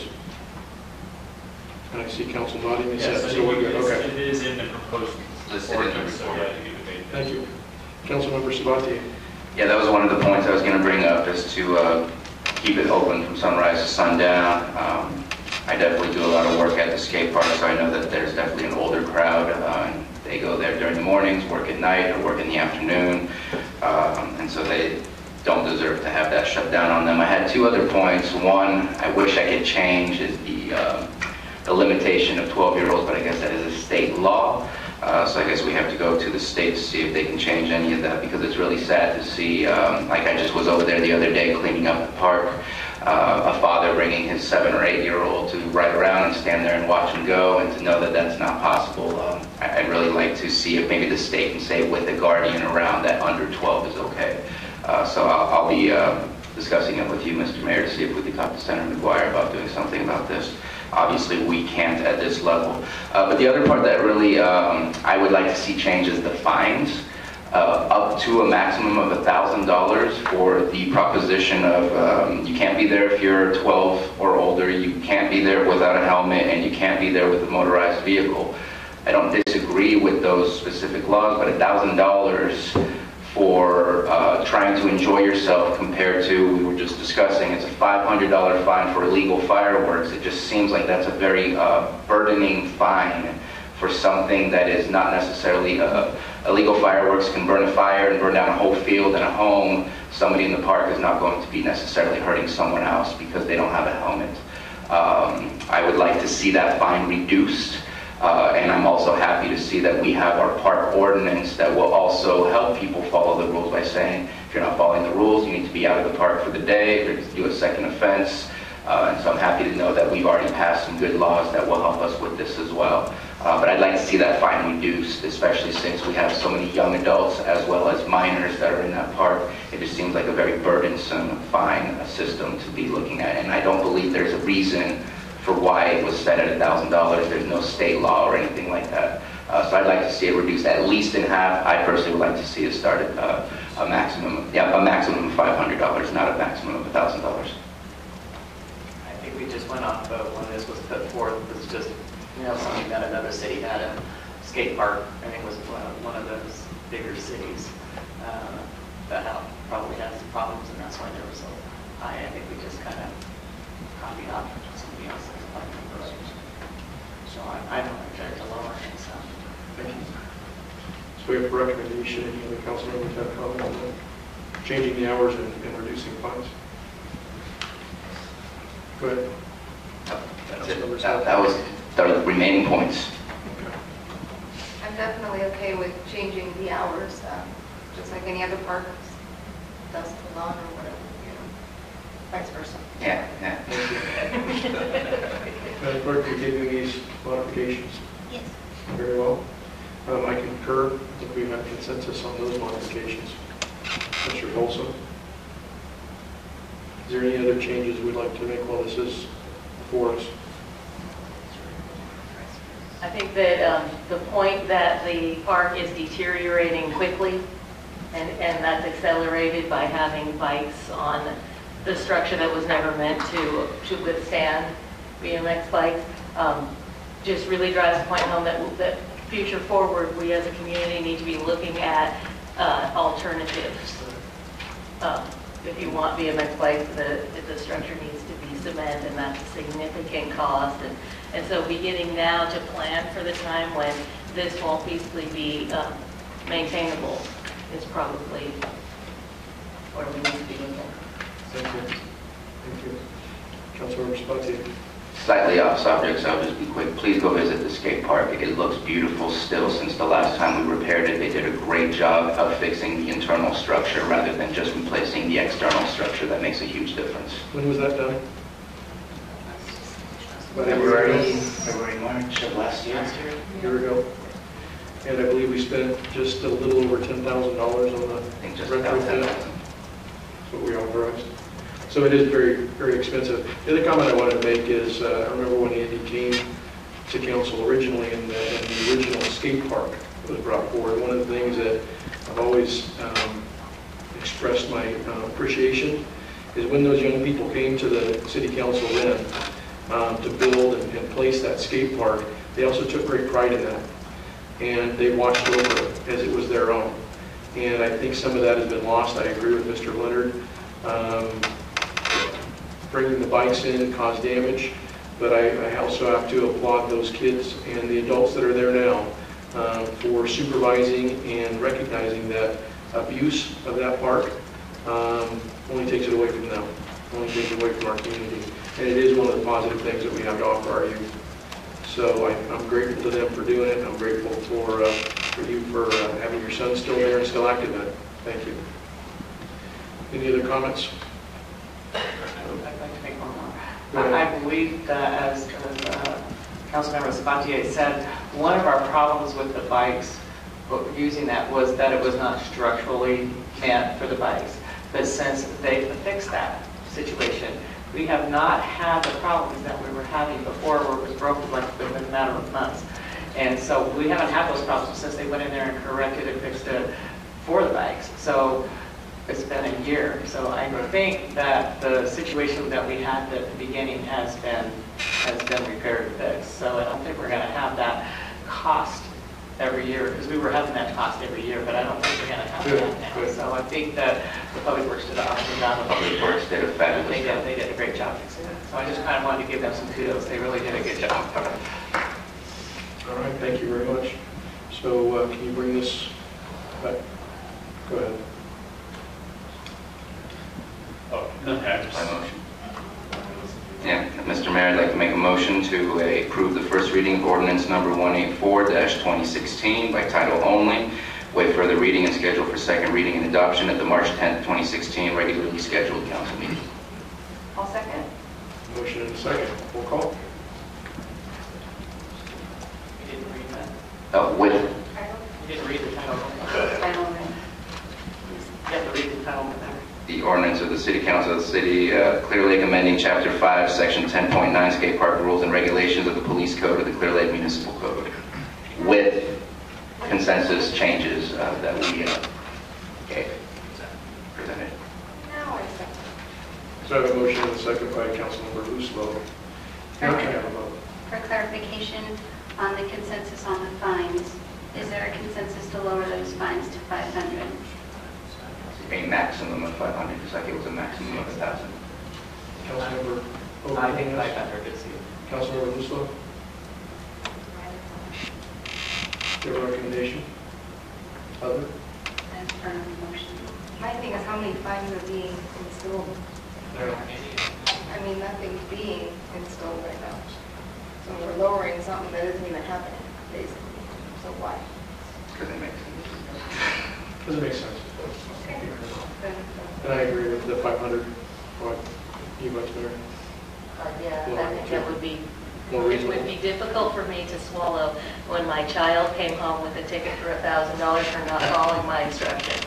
And I see council nodding his head, so we're good. Okay. It is in the proposed ordinance, so yeah, you would make. Thank you. Councilmember Sabatier. Yeah, that was one of the points I was going to bring up, is to keep it open from sunrise to sundown. I definitely do a lot of work at the skate park, so I know that there's definitely an older crowd. They go there during the mornings, work at night, or work in the afternoon, and so they don't deserve to have that shut down on them. I had two other points. One, I wish I could change, is the limitation of 12-year-olds, but I guess that is a state law. So I guess we have to go to the state to see if they can change any of that, because it's really sad to see, like I just was over there the other day cleaning up the park, a father bringing his 7 or 8-year-old to ride around and stand there and watch him go, and to know that that's not possible. I'd really like to see if maybe the state can say with a guardian around that under 12 is okay. So I'll be discussing it with you, Mr. Mayor, to see if we can talk to Senator McGuire about doing something about this. Obviously, we can't at this level. But the other part that really I would like to see change is the fines, up to a maximum of $1,000 for the proposition of you can't be there if you're 12 or older, you can't be there without a helmet, and you can't be there with a motorized vehicle. I don't disagree with those specific laws, but $1,000 for trying to enjoy yourself compared to, we were just discussing, it's a $500 fine for illegal fireworks. It just seems like that's a very burdening fine for something that is not necessarily illegal fireworks can burn a fire and burn down a whole field and a home. Somebody in the park is not going to be necessarily hurting someone else because they don't have a helmet. I would like to see that fine reduced. And I'm also happy to see that we have our park ordinance that will also help people follow the rules by saying, if you're not following the rules, you need to be out of the park for the day, or do a second offense. And so I'm happy to know that we've already passed some good laws that will help us with this as well. But I'd like to see that fine reduced, especially since we have so many young adults as well as minors that are in that park. It just seems like a very burdensome fine system to be looking at. And I don't believe there's a reason for why it was set at $1,000. There's no state law or anything like that. So I'd like to see it reduced at least in half. I personally would like to see it start at a maximum of $500, not a maximum of $1,000. I think we just went off of when this was put forth, it was just, something that another city had, a skate park, I think was one of those bigger cities that probably has problems, and that's why they were so high. I think we just kind of copied off somebody else's. So I don't object to lowering it, so. Thank you. So we have a recommendation. Any other council members have comment on that? Changing the hours and reducing fines? Go ahead. That's it. That was the remaining points. I'm definitely okay with changing the hours, just like any other park, dusk till dawn or whatever, vice versa. Yeah. Madam Clerk, you gave me these modifications? Yes. Very well. I concur. I think we have consensus on those modifications. Mr. Folsom? Is there any other changes we'd like to make while this is before us? I think that the point that the park is deteriorating quickly, and that's accelerated by having bikes on the structure that was never meant to withstand BMX bikes, just really drives the point home that future forward, we as a community need to be looking at alternatives. If you want BMX bikes, the structure needs to be cement, and that's a significant cost. And so beginning now to plan for the time when this won't feasibly be maintainable is probably where we need to be looking. Thank you. Thank you. Councilmember Spatier. Slightly off subject, so I'll just be quick. Please go visit the skate park. It looks beautiful still since the last time we repaired it. They did a great job of fixing the internal structure rather than just replacing the external structure. That makes a huge difference. When was that done? February, March of last year. A year ago. And I believe we spent just a little over $10,000 on the I think just retrofit. about that. That's what we authorized. So it is very, very expensive. The other comment I wanted to make is, I remember when Andy came to council originally and the original skate park was brought forward. One of the things that I've always expressed my appreciation is when those young people came to the city council then to build and place that skate park, they also took great pride in that. And they watched over it as it was their own. And I think some of that has been lost. I agree with Mr. Leonard. Bringing the bikes in caused damage, but I also have to applaud those kids and the adults that are there now for supervising and recognizing that abuse of that park only takes it away from them, only takes it away from our community. And it is one of the positive things that we have to offer our youth. So I'm grateful to them for doing it. I'm grateful for you for having your son still there and still active in it. Thank you. Any other comments? I'd like to make one more. I believe that as Councilmember Sabatier said, one of our problems with the bikes, using that, was that it was not structurally meant for the bikes. But since they fixed that situation, we have not had the problems that we were having before where it was broken like within a matter of months. And so we haven't had those problems since they went in there and corrected and fixed it for the bikes. So it's been a year. So I think that the situation that we had at the beginning has been repaired and fixed. So I don't think we're going to have that cost every year, because we were having that cost every year, but I don't think we're going to have that now. So I think that the Public Works did an awesome job. Public Works did a fabulous job. They did a great job fixing it. So I just kind of wanted to give them some kudos. They really did a good job. All right, thank you very much. So can you bring this back? Go ahead. Oh, okay. My motion. Yeah, Mr. Mayor, I'd like to make a motion to approve the first reading of ordinance number 184-2016 by title only, waive further reading and schedule for second reading and adoption at the March 10th, 2016 regularly scheduled council meeting. I'll second. Motion and a second. Roll call. You didn't read that. With You didn't read the title. You have to read the title there. the ordinance of the City Council of the City Clear Lake amending Chapter 5, Section 10.9 skate park rules and regulations of the Police Code of the Clear Lake Municipal Code with consensus changes that we gave, presented. Now I second. So I have a motion and a second by Councilmember Luslow. Now can I have a vote? For clarification on the consensus on the fines, is there a consensus to lower those fines to 500? A maximum of 500, just like it was a maximum of 1,000. Councilmember Overton? I think yes? 500 is you. Councilmember Luslow? Do you have a recommendation? Other? As per the motion. My thing is how many fines are being installed? I mean, nothing's being installed right now. So we're lowering something that isn't even happening, basically. So why? Because it makes sense. Does it make sense? Then, And I agree with the 500. What, you much better? Yeah, I think that would be, More it would reasonable. be difficult for me to swallow when my child came home with a ticket for $1,000 for not following my instructions.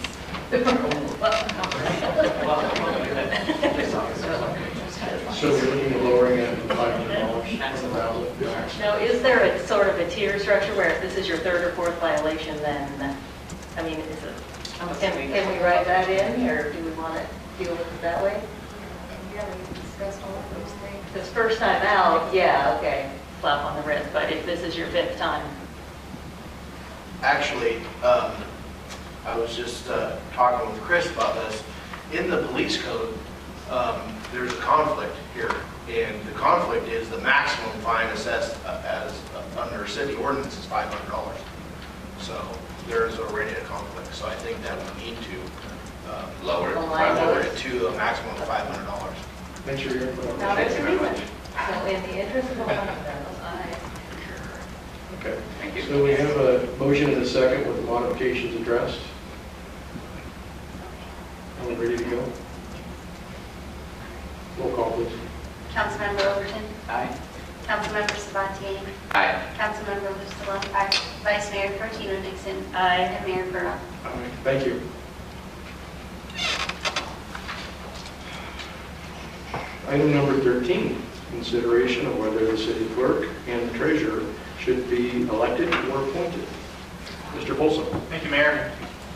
So we're looking at lowering it from $500 to $1,000. Now, is there a sort of a tier structure where if this is your third or fourth violation, then, I mean, is it, can we write that in, or do we want to deal with it that way? yeah, we discussed all of those things. Because first time out, yeah, okay, slap on the wrist, but if this is your fifth time, Actually, I was just talking with Chris about this. In the police code, there's a conflict here, and the conflict is the maximum fine assessed as under city ordinance is $500. So there's already a conflict. So I think that we need to lower it to a maximum of $500. Thanks for your input. now there's a reason. So in the interest of all of us, Okay. So we have a motion and a second with the modifications addressed. Are we ready to go? Roll call, please. Councilmember Overton? Aye. Councilmember Sabatier? Aye. Councilmember Lucilla? Aye. Vice Mayor Fortino Dixon? Aye. And Mayor Burdock? Aye. Thank you. Item number 13, consideration of whether the city clerk and the treasurer should be elected or appointed. Mr. Folsom. Thank you, Mayor.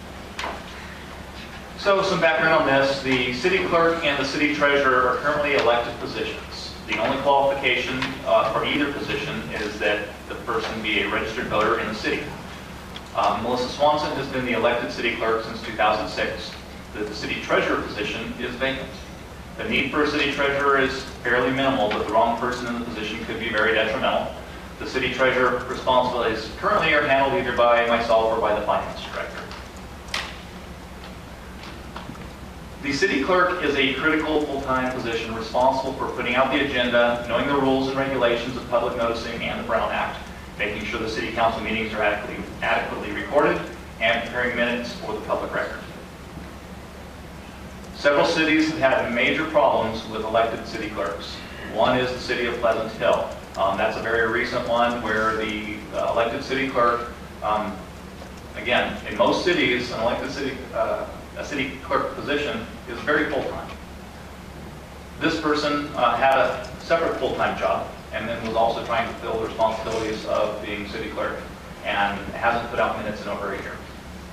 So some background on this. The city clerk and the city treasurer are currently elected positions. The only qualification for either position is that the person be a registered voter in the city. Melissa Swanson has been the elected city clerk since 2006. The city treasurer position is vacant. The need for a city treasurer is fairly minimal, but the wrong person in the position could be very detrimental. The city treasurer responsibilities currently are handled either by myself or by the finance director. The city clerk is a critical full-time position responsible for putting out the agenda, knowing the rules and regulations of public noticing and the Brown Act, making sure the city council meetings are adequately recorded, and preparing minutes for the public record. Several cities have had major problems with elected city clerks. One is the city of Pleasant Hill. That's a very recent one where the elected city clerk, again, in most cities, an elected a city clerk position is very full-time. This person had a separate full-time job and then was also trying to fill the responsibilities of being city clerk and hasn't put out minutes in over a year.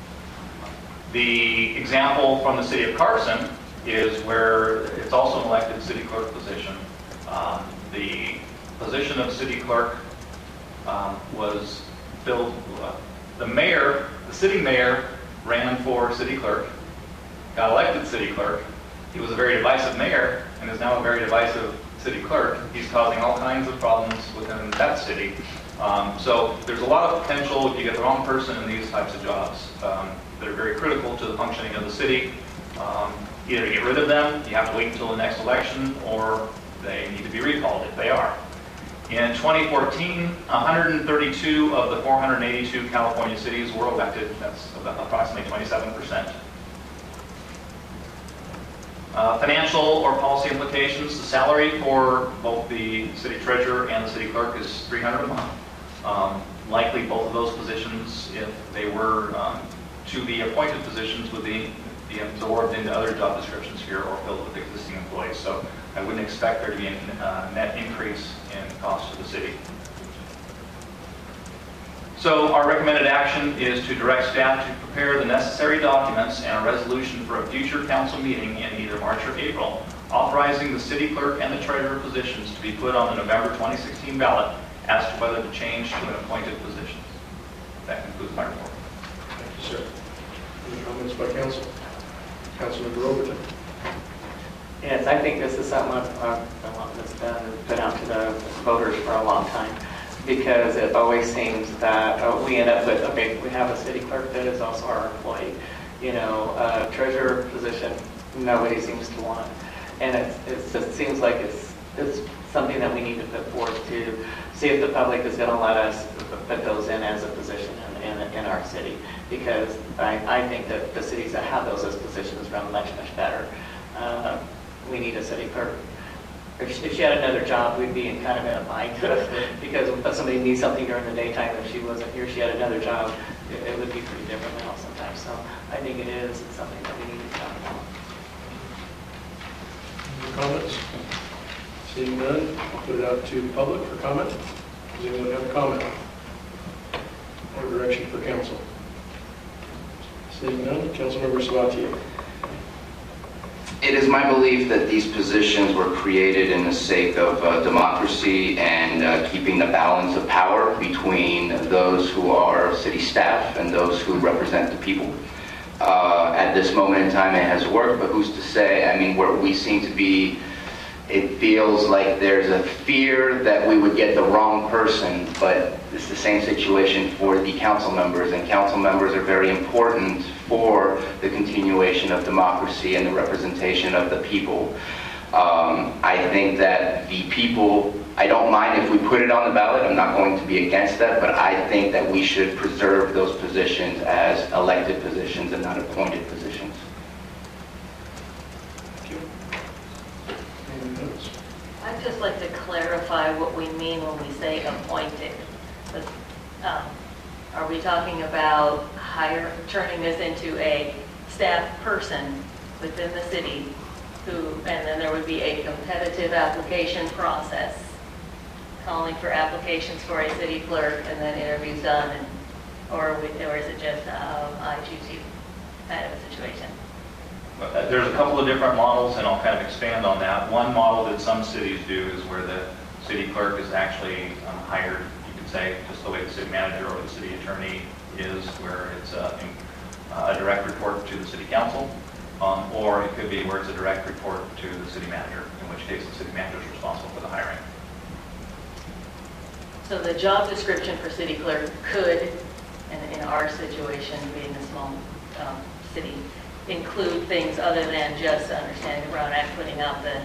The example from the city of Carson is where it's also an elected city clerk position. The position of city clerk was filled, the city mayor ran for city clerk, got elected city clerk. He was a very divisive mayor and is now a very divisive city clerk. He's causing all kinds of problems within that city. So there's a lot of potential if you get the wrong person in these types of jobs that are very critical to the functioning of the city. Either to get rid of them, you have to wait until the next election, or they need to be recalled if they are. In 2014, 132 of the 482 California cities were elected. That's about approximately 27%. Financial or policy implications, the salary for both the city treasurer and the city clerk is $300 a month. Likely both of those positions, if they were to be appointed positions, would be absorbed into other job descriptions here or filled with existing employees. So I wouldn't expect there to be a net increase in cost to the city. So our recommended action is to direct staff to prepare the necessary documents and a resolution for a future council meeting in either March or April, authorizing the city clerk and the treasurer positions to be put on the November 2016 ballot as to whether to change to an appointed position. That concludes my report. Thank you, sir. Any comments by council? Councilmember Overton. Yes, I think this is something that's been put out to the voters for a long time, because it always seems that we end up with, okay, we have a city clerk that is also our employee. You know, treasurer position, nobody seems to want. And it just seems like it's something that we need to put forth to see if the public is going to let us put those in as a position in our city. Because I think that the cities that have those as positions run much, much better. We need a city clerk. If she had another job, we'd be in kind of in a bind, because if somebody needs something during the daytime, if she wasn't here, she had another job, it would be pretty different now sometimes. So I think it is something that we need to talk about. Any comments? Seeing none, I'll put it out to the public for comment. Does anyone have a comment or direction for council? Seeing none, Councilmember Sabatier. It is my belief that these positions were created in the sake of democracy and keeping the balance of power between those who are city staff and those who represent the people. At this moment in time, it has worked, but who's to say? I mean, where we seem to be, it feels like there's a fear that we would get the wrong person, but it's the same situation for the council members, and council members are very important for the continuation of democracy and the representation of the people. I think that the people, I don't mind if we put it on the ballot, I'm not going to be against that, but I think that we should preserve those positions as elected positions and not appointed positions. Thank you. Any comments? I'd just like to clarify what we mean when we say appointed. Are we talking about turning this into a staff person within the city and then there would be a competitive application process, calling for applications for a city clerk and then interviews done, or is it just I choose you kind of a situation? There's a couple of different models, and I'll kind of expand on that. One model that some cities do is where the city clerk is actually hired, you could say, just the way the city manager or the city attorney is, where it's a direct report to the city council, or it could be where it's a direct report to the city manager, in which case the city manager is responsible for the hiring. So the job description for city clerk could, in our situation, being a small city, include things other than just understanding the Brown Act, putting out the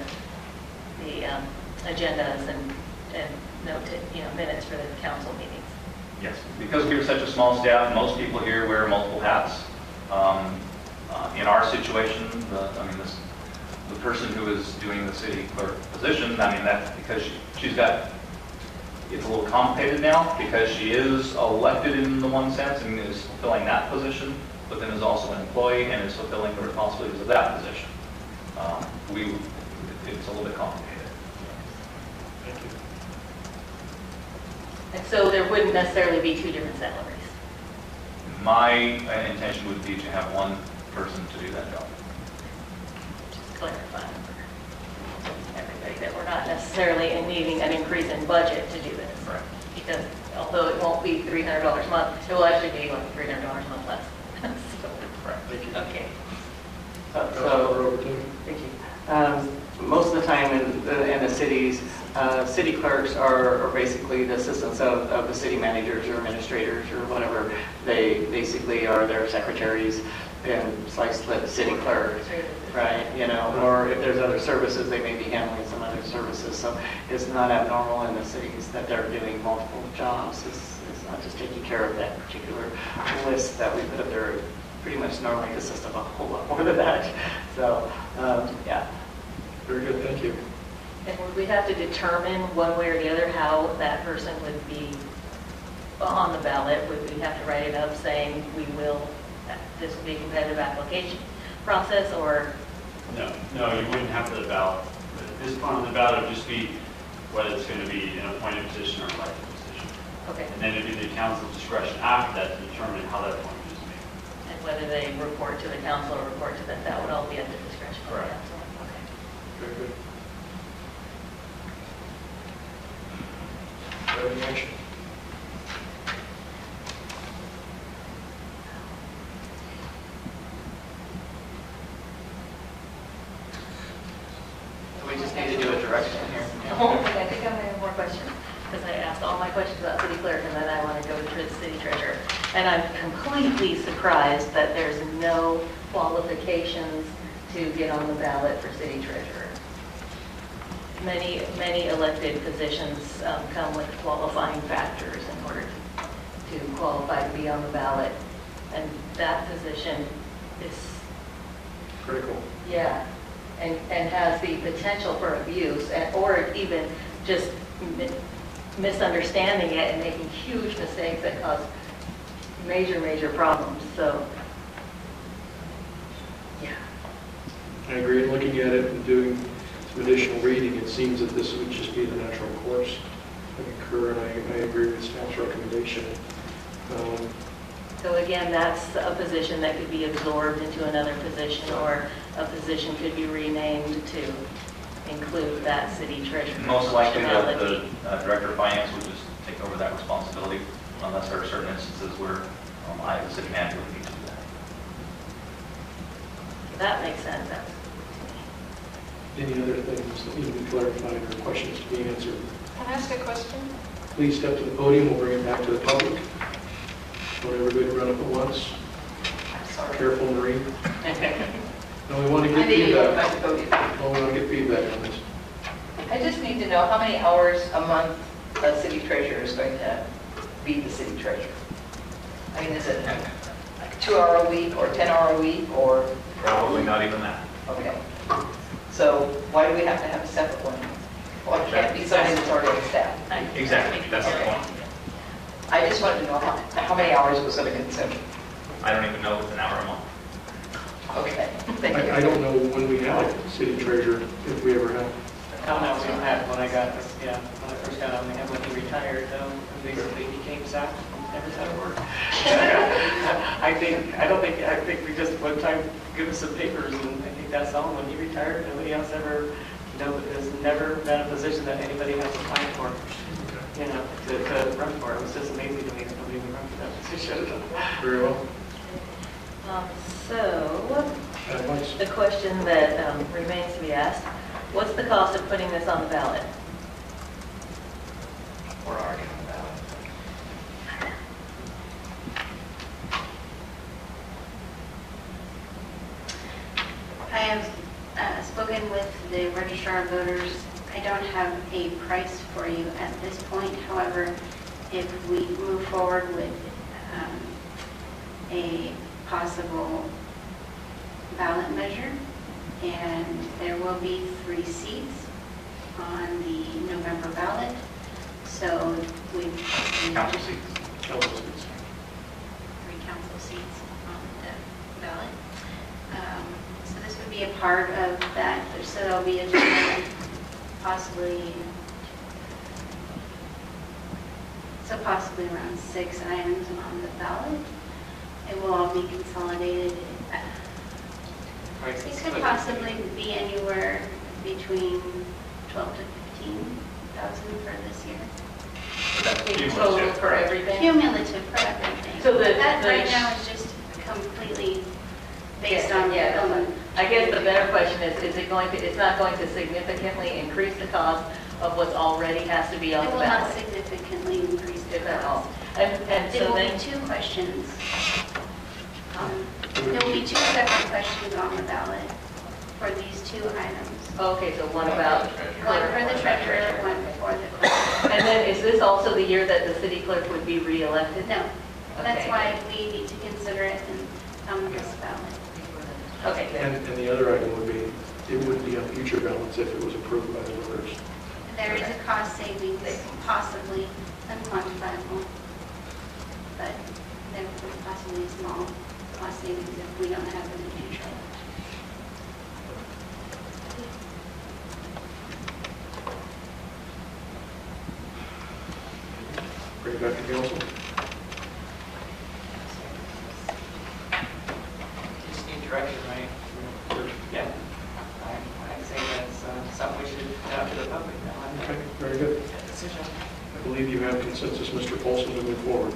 agendas and minutes for the council meetings. Yes, because we're such a small staff, most people here wear multiple hats. In our situation, the person who is doing the city clerk position, that's because she's got, it's a little complicated now because she is elected in the one sense and is fulfilling that position, but then is also an employee and is fulfilling the responsibilities of that position. It's a little bit complicated. Thank you. And so there wouldn't necessarily be two different salaries. My intention would be to have one person to do that job. Just clarifying for everybody that we're not necessarily needing an increase in budget to do this. Right. Because although it won't be $300 a month, it will actually be like $300 a month less. Right. Thank you. Okay. Thank you. Most of the time in the cities, city clerks are basically the assistants of the city managers or administrators or whatever. They basically are their secretaries and /split city clerk, right? Or if there's other services, they may be handling some other services. So it's not abnormal in the cities that they're doing multiple jobs. It's not just taking care of that particular list that we put up there. Pretty much normally consists of a whole lot more than that. So, yeah. Very good, thank you. And would we have to determine one way or the other how that person would be on the ballot? Would we have to write it up saying this will be a competitive application process, or? No, you wouldn't have the ballot. At this point on the ballot, it would just be whether it's going to be an appointed position or an elected position. Okay. And then it'd be the council's discretion after that to determine how that appointment is made. And whether they report to the council or report to them, that would all be at the discretion of the Correct. council. Okay. Very good. Any action? We just need to do a direction here. I think I'm going to have more questions, because I asked all my questions about city clerk, and then I want to go to the city treasurer. And I'm completely surprised that there's no qualifications to get on the ballot for city treasurer. Many elected positions come with qualifying factors in order to qualify to be on the ballot. And that position is, Critical. yeah, and has the potential for abuse, or even just misunderstanding it and making huge mistakes that cause major problems. So, yeah. I agree. In looking at it and doing some additional reading, it seems that this would just be the natural course of occur, and I agree with staff's recommendation. So again, that's a position that could be absorbed into another position, or a position could be renamed to include that city treasurer. Most likely, the functionality. director of finance would just take over that responsibility, unless there are certain instances where I, the city manager, would need to do that. That makes sense. Any other things that need to be clarified or questions to be answered? Can I ask a question? Please step to the podium. We'll bring it back to the public. Don't everybody run up at once. Careful, Marie. No, we want to get feedback. No, we want to get feedback on this. I just need to know how many hours a month a city treasurer is going to be the city treasurer. I mean, is it like a 2-hour a week or 10-hour a week or? Probably not even that. Okay. So why do we have to have a separate one? Well, it can't be somebody that's already on staff. Exactly, that's the point. I just wanted to know how many hours was going to consume. I don't even know if it's an hour a month. Okay, thank you. I don't know when we had a city treasurer, if we ever have. No, we don't have, when I got this, yeah, when I first got on, we had when he retired, basically he came back and never said a word. I think we just one time give us some papers, and I think that's all. When he retired, nobody else ever, there's never been a position that anybody has applied for, to run for. It was just amazing to me that nobody would run for that position. Very well. So, the question that remains to be asked, what's the cost of putting this on the ballot? We're arguing about it. I have spoken with the registrar of voters. I don't have a price for you at this point. However, if we move forward with a possible ballot measure, and there will be 3 seats on the November ballot. So we Council seats. Council seats. 3 council seats on the ballot. So this would be a part of that. So there'll be a total possibly around 6 items on the ballot. It will all be consolidated. It could possibly be anywhere between 12 to 15,000 for this year. In total for everything? Cumulative for everything. So that right now is just completely based on. I guess the better question is it going to, it's not going to significantly increase the cost of what's already has to be on It the will not ballot? significantly increase the If at all. cost. And There so will then, be 2 questions. There will be 2 separate questions on the ballot for these 2 items. okay, so one about. One for the treasurer, one for the clerk. And then is this also the year that the city clerk would be re-elected? No, that's Okay. why we need to consider it on this ballot. Okay, good. And the other item would be, it would be on future ballots if it was approved by the voters. There is a cost savings, possibly unquantifiable, but there is possibly a small cost savings if we don't have it in the future. Great. it back to council. Just need direction, right? Yeah. I'd say that's something we should put out to the public now. Okay, very good. Decision. I believe you have consensus, Mr. Polson, to move forward.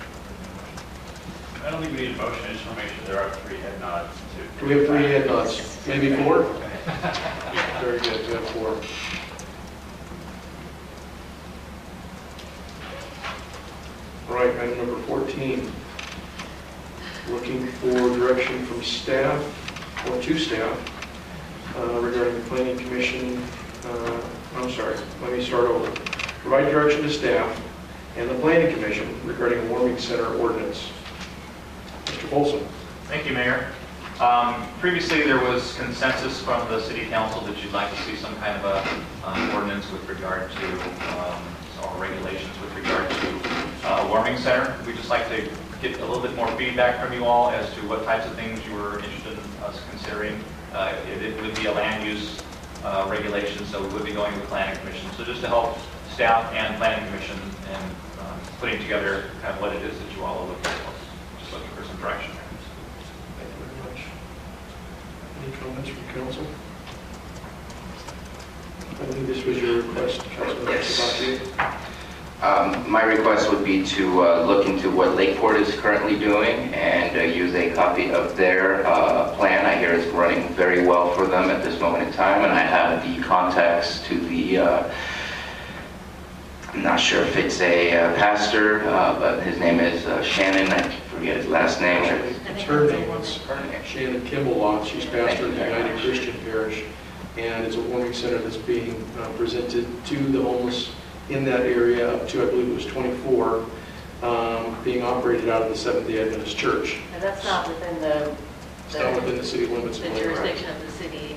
I don't think we need a motion, I just want to make sure there are 3 head nods. Do we have 3 head nods? Maybe 4? Very good, we have 4. All right, item number 14. Looking for direction from staff, or to staff, regarding the planning commission, I'm sorry, let me start over. Provide direction to staff and the planning commission regarding a warming center ordinance. Mr. Polson. Thank you, Mayor. Previously, there was consensus from the city council that you'd like to see some kind of a ordinance with regard to, or regulations with regard to a warming center. We'd just like to get a little bit more feedback from you all as to what types of things you were interested in us considering. It would be a land use regulation, so we would be going to the planning commission. So just to help staff and planning commission in putting together kind of what it is that you all are looking for. Just looking for some direction. Thank you very much. Any comments from council? I believe this was your request, Councilman. Yes. My request would be to look into what Lakeport is currently doing and use a copy of their plan. I hear it's running very well for them at this moment in time, and I have the contacts to the, I'm not sure if it's a pastor, but his name is Shannon. I forget his last name. It's her name. It's Shannon Kimball. She's pastor of the United Christian Parish, and it's a warming center that's being presented to the homeless in that area up to, I believe it was 24, being operated out of the Seventh-day Adventist Church. And that's not within the It's not within the city limits. the jurisdiction of the city.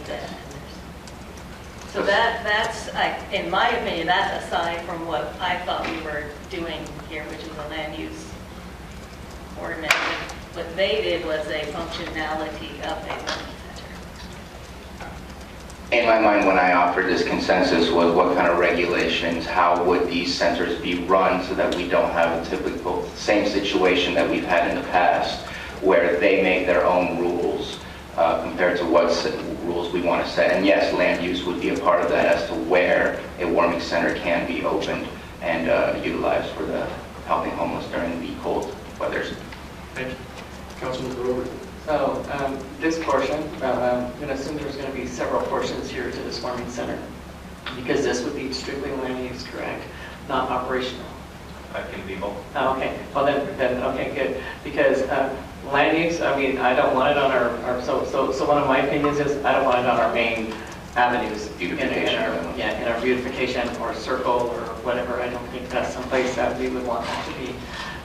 So that's, in my opinion, that's aside from what I thought we were doing here, which is a land use ordinance. What they did was a functionality of a warming center. In my mind, when I offered this consensus, was what kind of regulations, how would these centers be run so that we don't have a typical same situation that we've had in the past, where they make their own rules compared to what rules we want to set. And yes, land use would be a part of that as to where a warming center can be opened and utilized for the helping homeless during the cold weathers. Thank you. Councilman Grover. So this portion, I'm going to assume there's going to be several portions here to this warming center, because this would be strictly land use, correct? Not operational. That can be both. Oh, okay. Well then, okay, good. Because land use, I mean, I don't want it on our so one of my opinions is I don't want it on our main avenues in our beautification or circle or whatever. I don't think that's someplace that we would want that to be.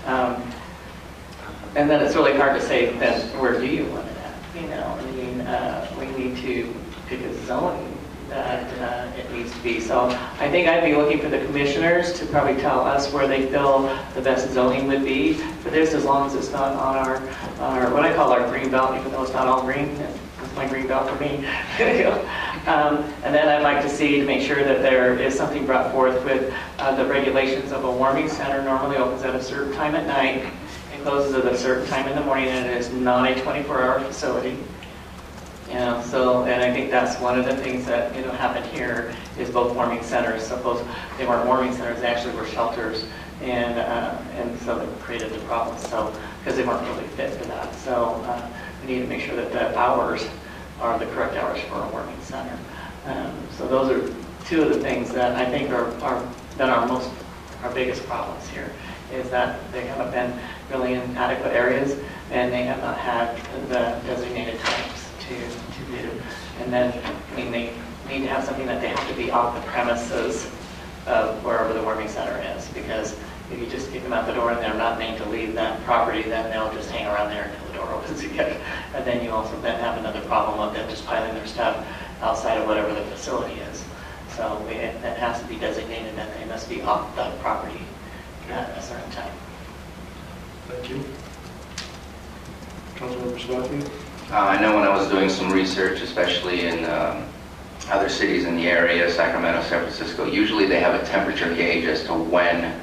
And then it's really hard to say then where do you want it at? You know, I mean, we need to pick a zone that it needs to be. So I think I'd be looking for the commissioners to probably tell us where they feel the best zoning would be for this, as long as it's not on our what I call our green belt, even though it's not all green. It's my green belt for me. And then I'd like to see to make sure that there is something brought forth with the regulations of a warming center. Normally opens at a certain time at night. Closes at a certain time in the morning, and it is not a 24-hour facility. You know, so, and I think that's one of the things that, you know, happened here is both warming centers. Suppose they weren't warming centers, they actually were shelters, and so that created the problem. So, because they weren't really fit for that. So we need to make sure that the hours are the correct hours for a warming center. So those are two of the things that I think are our biggest problems here, is that they haven't been really in adequate areas, and they have not had the designated times to do. And then, I mean, they need to have something that they have to be off the premises of wherever the warming center is, because if you just kick them out the door and they're not made to leave that property, then they'll just hang around there until the door opens again. And then you also then have another problem of them just piling their stuff outside of whatever the facility is. So it has to be designated that they must be off the property at a certain time. Thank you. Councilmember Sabatier? I know when I was doing some research, especially in other cities in the area, Sacramento, San Francisco, usually they have a temperature gauge as to when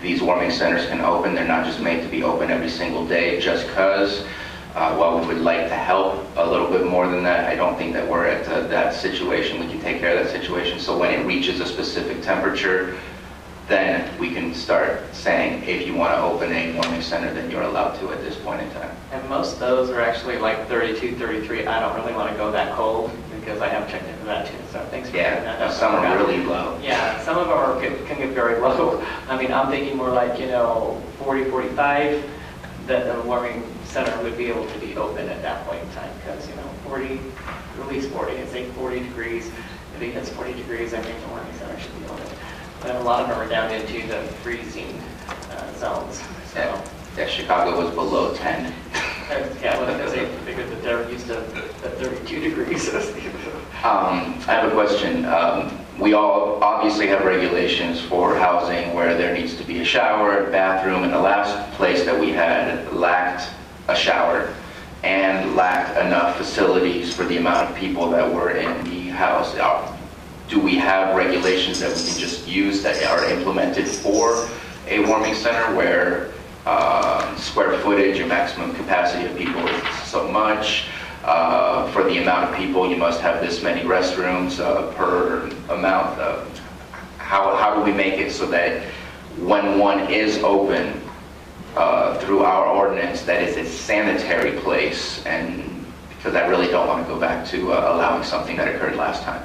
these warming centers can open. They're not just made to be open every single day just because. While we would like to help a little bit more than that, I don't think that we're at that situation. We can take care of that situation. So when it reaches a specific temperature, then we can start saying, if you want to open a warming center, then you're allowed to at this point in time. And most of those are actually like 32, 33. I don't really want to go that cold because I have checked into that too. So thanks for bringing that up. Some are really low. Yeah, some of them can get very low. I mean, I'm thinking more like, 40, 45, that the warming center would be able to be open at that point in time because, 40, at least 40, I'd say 40 degrees. If it hits 40 degrees, I think the warming center should be open. But a lot of them are down into the freezing zones. So. Yeah, Chicago was below 10. Yeah, well, because they figured that they're used to 32 degrees. I have a question. We all obviously have regulations for housing where there needs to be a shower, bathroom, and the last place that we had lacked a shower and lacked enough facilities for the amount of people that were in the house. Do we have regulations that we can just use that are implemented for a warming center where square footage or maximum capacity of people is so much? For the amount of people, you must have this many restrooms per amount. How do we make it so that when one is open through our ordinance, that is a sanitary place? And because I really don't want to go back to allowing something that occurred last time.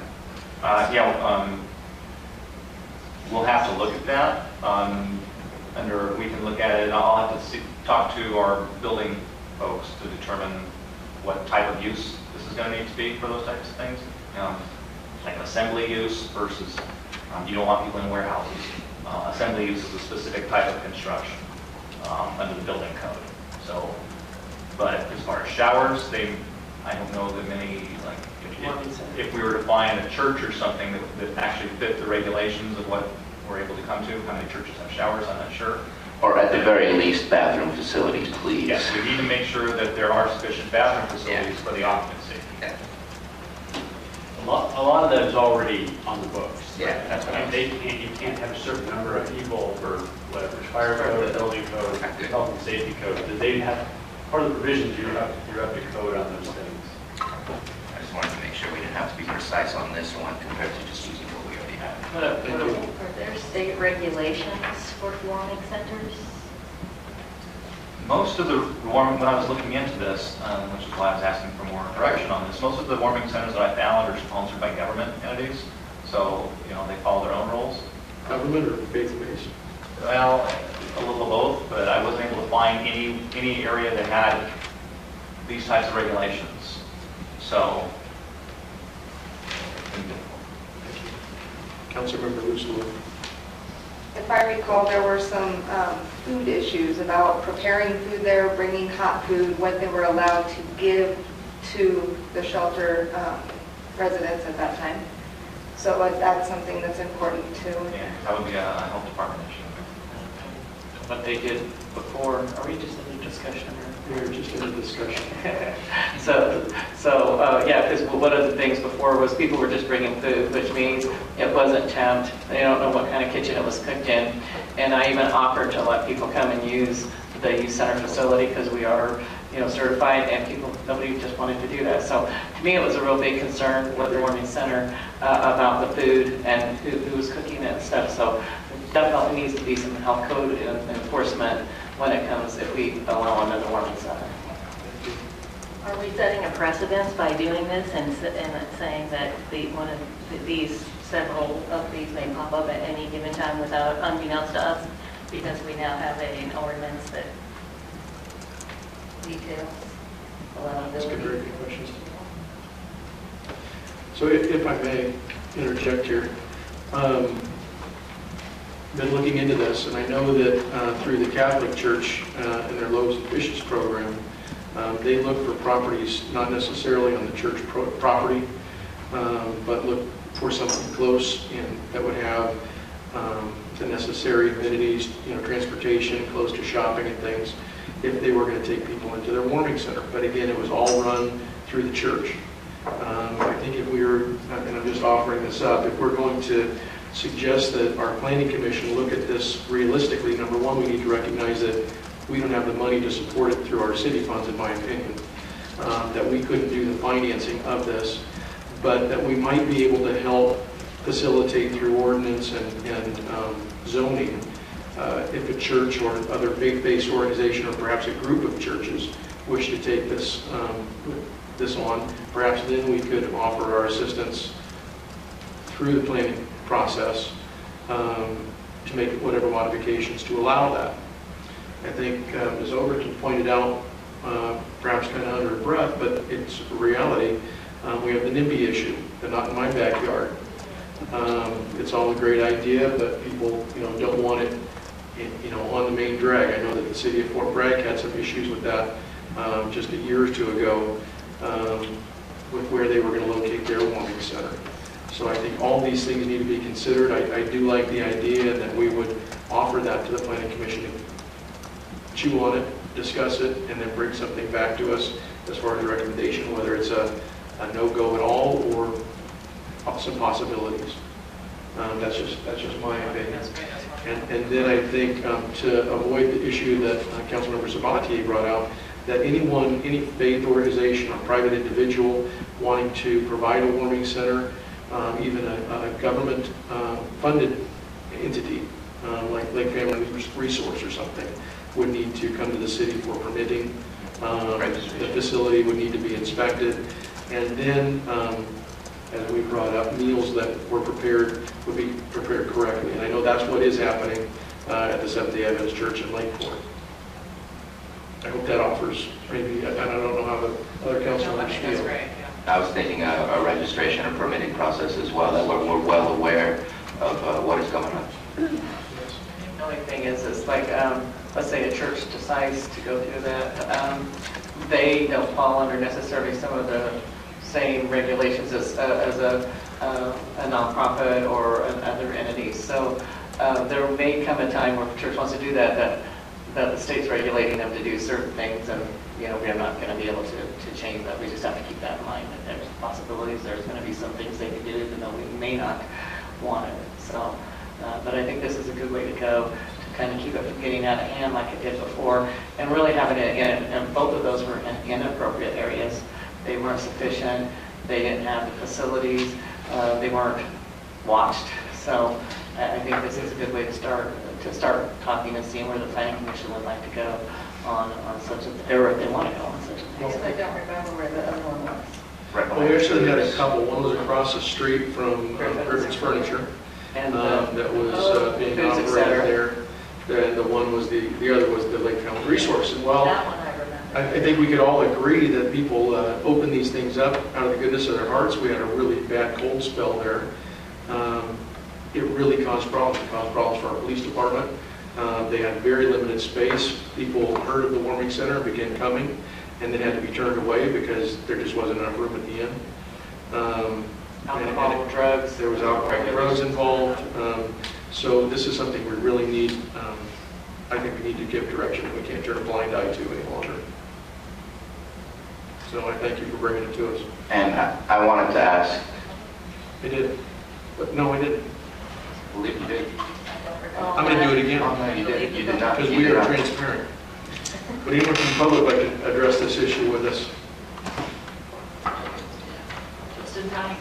We'll have to look at that. We can look at it. I'll have to talk to our building folks to determine what type of use this is going to need to be for those types of things. Like assembly use versus, you don't want people in warehouses. Assembly use is a specific type of construction under the building code. So, but as far as showers, I don't know that many, like, if we were to find a church or something that actually fit the regulations of what we're able to come to, how many churches have showers, I'm not sure. Or at the very least, bathroom facilities, please. Yes, we need to make sure that there are sufficient bathroom facilities for the occupancy. Yeah. A lot of that is already on the books. Yeah, that's what I mean. You can't have a certain number of people for whatever, fire code, building code, health and safety code. They have part of the provisions, you're up to code on those things. I just wanted to make sure we didn't have to be precise on this one compared to just using what we already have. Are there state regulations for warming centers? Most of the when I was looking into this, which is why I was asking for more direction on this, most of the warming centers that I found are sponsored by government entities. So, they follow their own rules. Government or faith-based? Well, a little of both, but I wasn't able to find any area that had these types of regulations. So, Councilmember Lutz. If I recall, there were some food issues about preparing food there, bringing hot food, what they were allowed to give to the shelter residents at that time. So that's something that's important too. Yeah, that would be a health department issue. What they did before, are we just in a discussion? We're just in a discussion. Yeah, because one of the things before was people were just bringing food, which means it wasn't temped. They don't know what kind of kitchen it was cooked in. And I even offered to let people come and use the youth center facility because we are, certified, and nobody just wanted to do that. So to me, it was a real big concern with the warming center about the food and who was cooking it and stuff. So there definitely needs to be some health code enforcement when it comes, if we allow another warming center. Are we setting a precedence by doing this and saying that several of these may pop up at any given time without, unbeknownst to us, because we now have an ordinance that details That's a allowability? very good question. So if I may interject here, been looking into this, and I know that through the Catholic Church and their Loaves and Fishes program, they look for properties not necessarily on the church property, but look for something close and that would have the necessary amenities, transportation, close to shopping and things, if they were going to take people into their warming center. But again, it was all run through the church. I think if we were, and I'm just offering this up, if we're going to suggest that our planning commission look at this realistically. Number one, we need to recognize that we don't have the money to support it through our city funds, in my opinion, that we couldn't do the financing of this, but that we might be able to help facilitate through ordinance and zoning if a church or other faith-based organization or perhaps a group of churches wish to take this on. Perhaps then we could offer our assistance through the planning process to make whatever modifications to allow that. I think Ms. Overton pointed out, perhaps kind of under her breath, but it's a reality. We have the NIMBY issue, the not in my backyard. It's all a great idea, but people, don't want it, on the main drag. I know that the city of Fort Bragg had some issues with that just a year or two ago with where they were going to locate their warming center. So I think all these things need to be considered. I do like the idea that we would offer that to the Planning Commission, chew on it, discuss it, and then bring something back to us as far as a recommendation, whether it's a no-go at all or some possibilities. That's just my opinion. And then I think to avoid the issue that Councilmember Sabatier brought out, that any faith organization or private individual wanting to provide a warming center, even a government funded entity like Family Resource or something, would need to come to the city for permitting. The facility would need to be inspected, and then as we brought up, meals that were prepared would be prepared correctly. And I know that's what is happening at the Seventh-day Adventist Church in Lakeport. I hope that offers maybe, I don't know how the other council members feel. I was thinking a registration and permitting process as well, that we're well aware of what is going on. The only thing is like, let's say a church decides to go through that, they don't fall under necessarily some of the same regulations as a nonprofit or other entities. So there may come a time where the church wants to do that the state's regulating them to do certain things, and we're not going to be able to change that. We just have to keep that in mind, that there's possibilities. There's going to be some things they can do even though we may not want it. So, but I think this is a good way to go to kind of keep it from getting out of hand like it did before, and really having it in, and both of those were in inappropriate areas. They weren't sufficient. They didn't have the facilities. They weren't watched. So I think this is a good way to start talking and seeing where the Planning Commission would like to go on such a, or if they want to go on such a thing. I don't remember where the other one was. Well, we actually had a couple. One was across the street from Griffin's Furniture, and that was being operated there. And the one was the other was the Lake Family Resource. And well, That one I remember. I think we could all agree that people open these things up out of the goodness of their hearts. We had a really bad cold spell there. It really caused problems. It caused problems for our police department. They had very limited space. People heard of the warming center, began coming, and then had to be turned away because there just wasn't enough room at the end. Alcohol, drugs. There was alcohol and drugs involved. So this is something we really need. I think we need to give direction that we can't turn a blind eye to any longer. So I thank you for bringing it to us. And I wanted to ask. I did, but no, I didn't. I believe you did. I'm going to do it again. Oh, no, you did. You did not. Because we are transparent. Would anyone from the public like to address this issue with us? Just in time.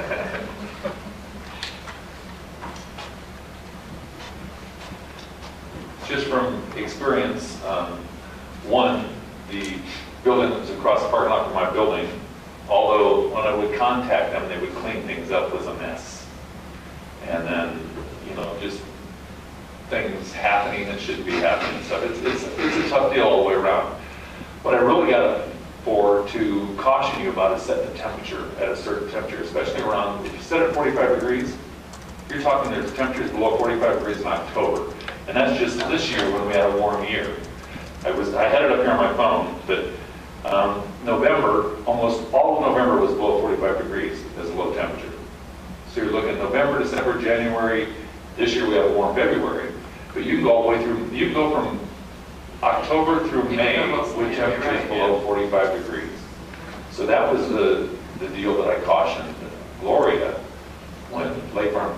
Just from experience, one, the building that was across the parking lot from my building, although when I would contact them, they would clean things up, was a mess. And then, just things happening that shouldn't be happening. So it's a tough deal all the way around. What I really got to caution you about is set the temperature at a certain temperature, especially around, if you set it at 45 degrees, you're talking there's temperatures below 45 degrees in October. And that's just this year when we had a warm year. I had it up here on my phone, but November, almost all of November was below 45 degrees as a low temperature. So you're looking November, December, January. This year we have a warm February. But you can go all the way through, you can go from October through May with temperatures below 45 degrees. So that was the deal that I cautioned Gloria when Lake Farm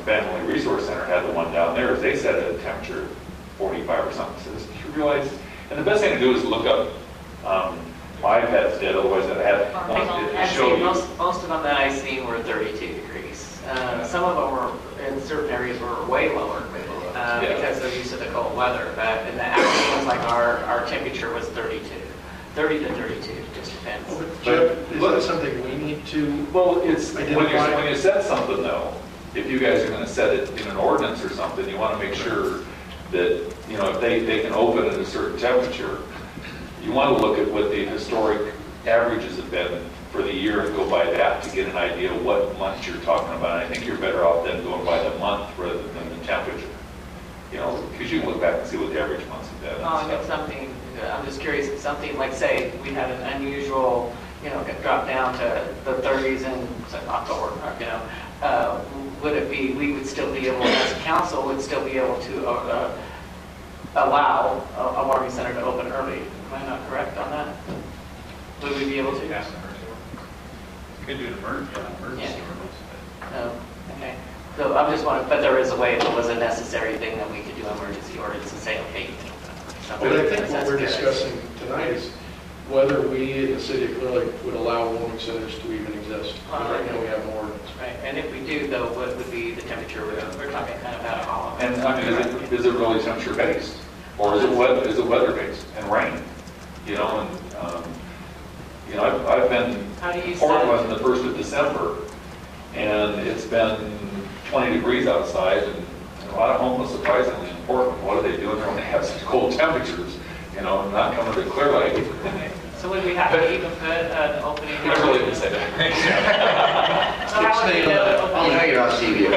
Family Resource Center had the one down there, is they set a temperature of 45 or something. So you realize, and the best thing to do is look up, my iPad's dead, otherwise I'd have one to show Actually, you. most of them that I seen were 32 degrees. Some of them were, in certain areas, were way lower because of use of the cold weather. But in the actual ones, like our temperature was 32, 30 to 32, it just depends. Jeff, is that something we need to Well, it's, when identify? you set something though, if you guys are gonna set it in an ordinance or something, you wanna make sure that, you know, if they can open at a certain temperature, you wanna look at what the historic averages have been for the year and go by that to get an idea of what month you're talking about. I think you're better off than going by the month rather than the temperature. You know, because you can look back and see what the average months have been. Oh, and if something, I'm just curious, if something, like say, we had an unusual, you know, get dropped down to the 30s in say, October, you know, would it be, we would still be able, as a council, would still be able to allow a warming center to open early? Am I not correct on that? Would we be able to? Yes. Could do an emergency. Oh, okay. So I'm just wondering, but there is a way, if it was a necessary thing, that we could do emergency ordinance and say, okay, you can open it. But I think what we're discussing tonight is whether we in the city of Clear Lake would allow warming centers to even exist. Because right now we have an ordinance. Right, and if we do, though, what would be the temperature? We're talking kind of out of all of it. And I mean, is it really temperature based? Or is it weather based and rain? You know, and, you know, I've been How do you in set Portland the 1st of December, and it's been 20 degrees outside, and a lot of homeless, surprisingly, in Portland. What are they doing there when they have such cold temperatures? You know, and not coming to Clear Lake. So would we have to even put an opening? I really didn't say that. So how would we know? I know you're on TV.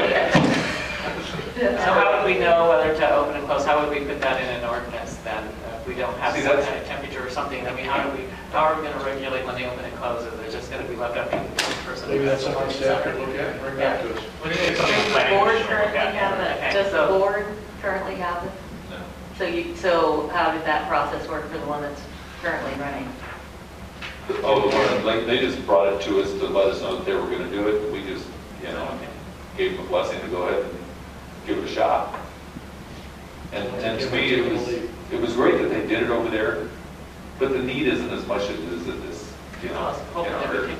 So how would we know whether to open and close? How would we put that in an ordinance then? If we don't have See, some that's- kind of temperature or something, I mean, how are we going to regulate when they open and close? Is it just going to be left up to the person? Maybe that's something staff can look at and bring back to us. Does the board currently have it? Does the board currently have it? No. So how did that process work for the one that's currently running? Oh, the one, like, they just brought it to us to let us know that they were gonna do it. We just, you know, gave them a blessing to go ahead and give it a shot. And to me, it was great that they did it over there, but the need isn't as much as it is at this, you know. in our area.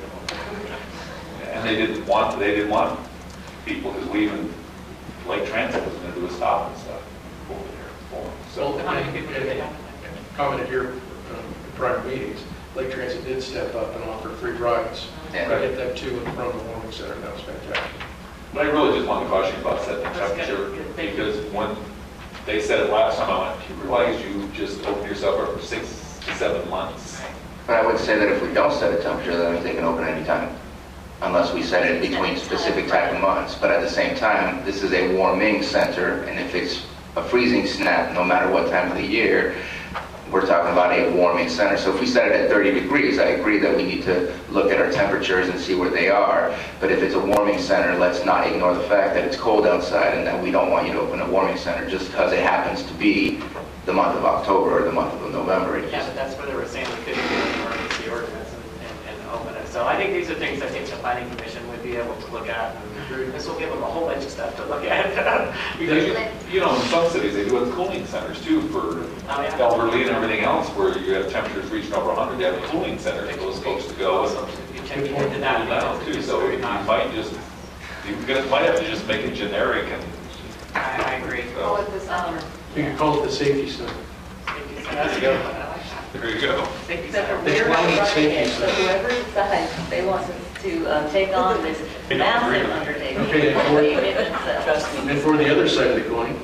And they didn't want people, because we even, Lake Transit was gonna do a stop and stuff over there for them. So, How many people did they have? commented here in prior meetings, Lake Transit did step up and offer free rides to Yeah. get them to and from the warming center. That was fantastic. But I really just want to caution you about setting the That's good. temperature, Good. Thank you. because when they said it last time, I went, you realize you just opened yourself up for 6 to 7 months. But I would say that if we don't set a temperature, that means they can open anytime, unless we set it between specific type of months. But at the same time, this is a warming center, and if it's a freezing snap, no matter what time of the year, we're talking about a warming center. So if we set it at 30 degrees, I agree that we need to look at our temperatures and see where they are. But if it's a warming center, let's not ignore the fact that it's cold outside and that we don't want you to open a warming center just because it happens to be the month of October or the month of November. It Yeah, just- but that's where they were saying we couldn't do an emergency ordinance and open it. So I think these are things I think the planning commission would be able to look at. And this will give them a whole bunch of stuff to look at. Because, you know, in some cities, they do have cooling centers too for yeah. elderly and everything else, where you have temperatures reaching over 100, they have a cooling center for those folks to go and You check into that. now too. So you might just, might have to just make it generic and. I agree. Call it the summer. You could call it the safety center. That's a good one. I like that. There you go. Safety Except for center. we're not Climate running safety it, so center. whoever decides they want to take on this massive undertaking. Okay, and for- they admit themselves. Trust me. And for the other side of the coin,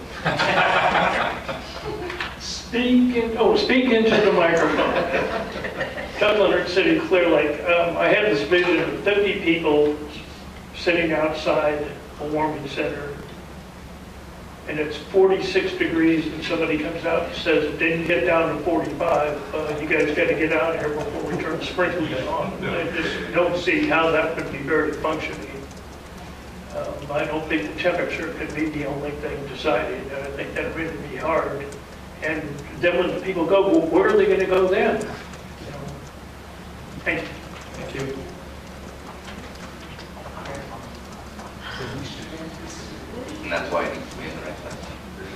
Speak into the microphone. Doug Leonard, City of Clear Lake. I had this vision of 50 people sitting outside a warming center, and it's 46 degrees, and somebody comes out and says it didn't get down to 45. You guys got to get out here before we turn the sprinklers on. I just don't see how that would be very functioning. I don't think the temperature could be the only thing decided. I think that'd really be hard. And then when the people go, well, where are they going to go then? You know? Thank you. thank you. And that's why it needs to be in the right place.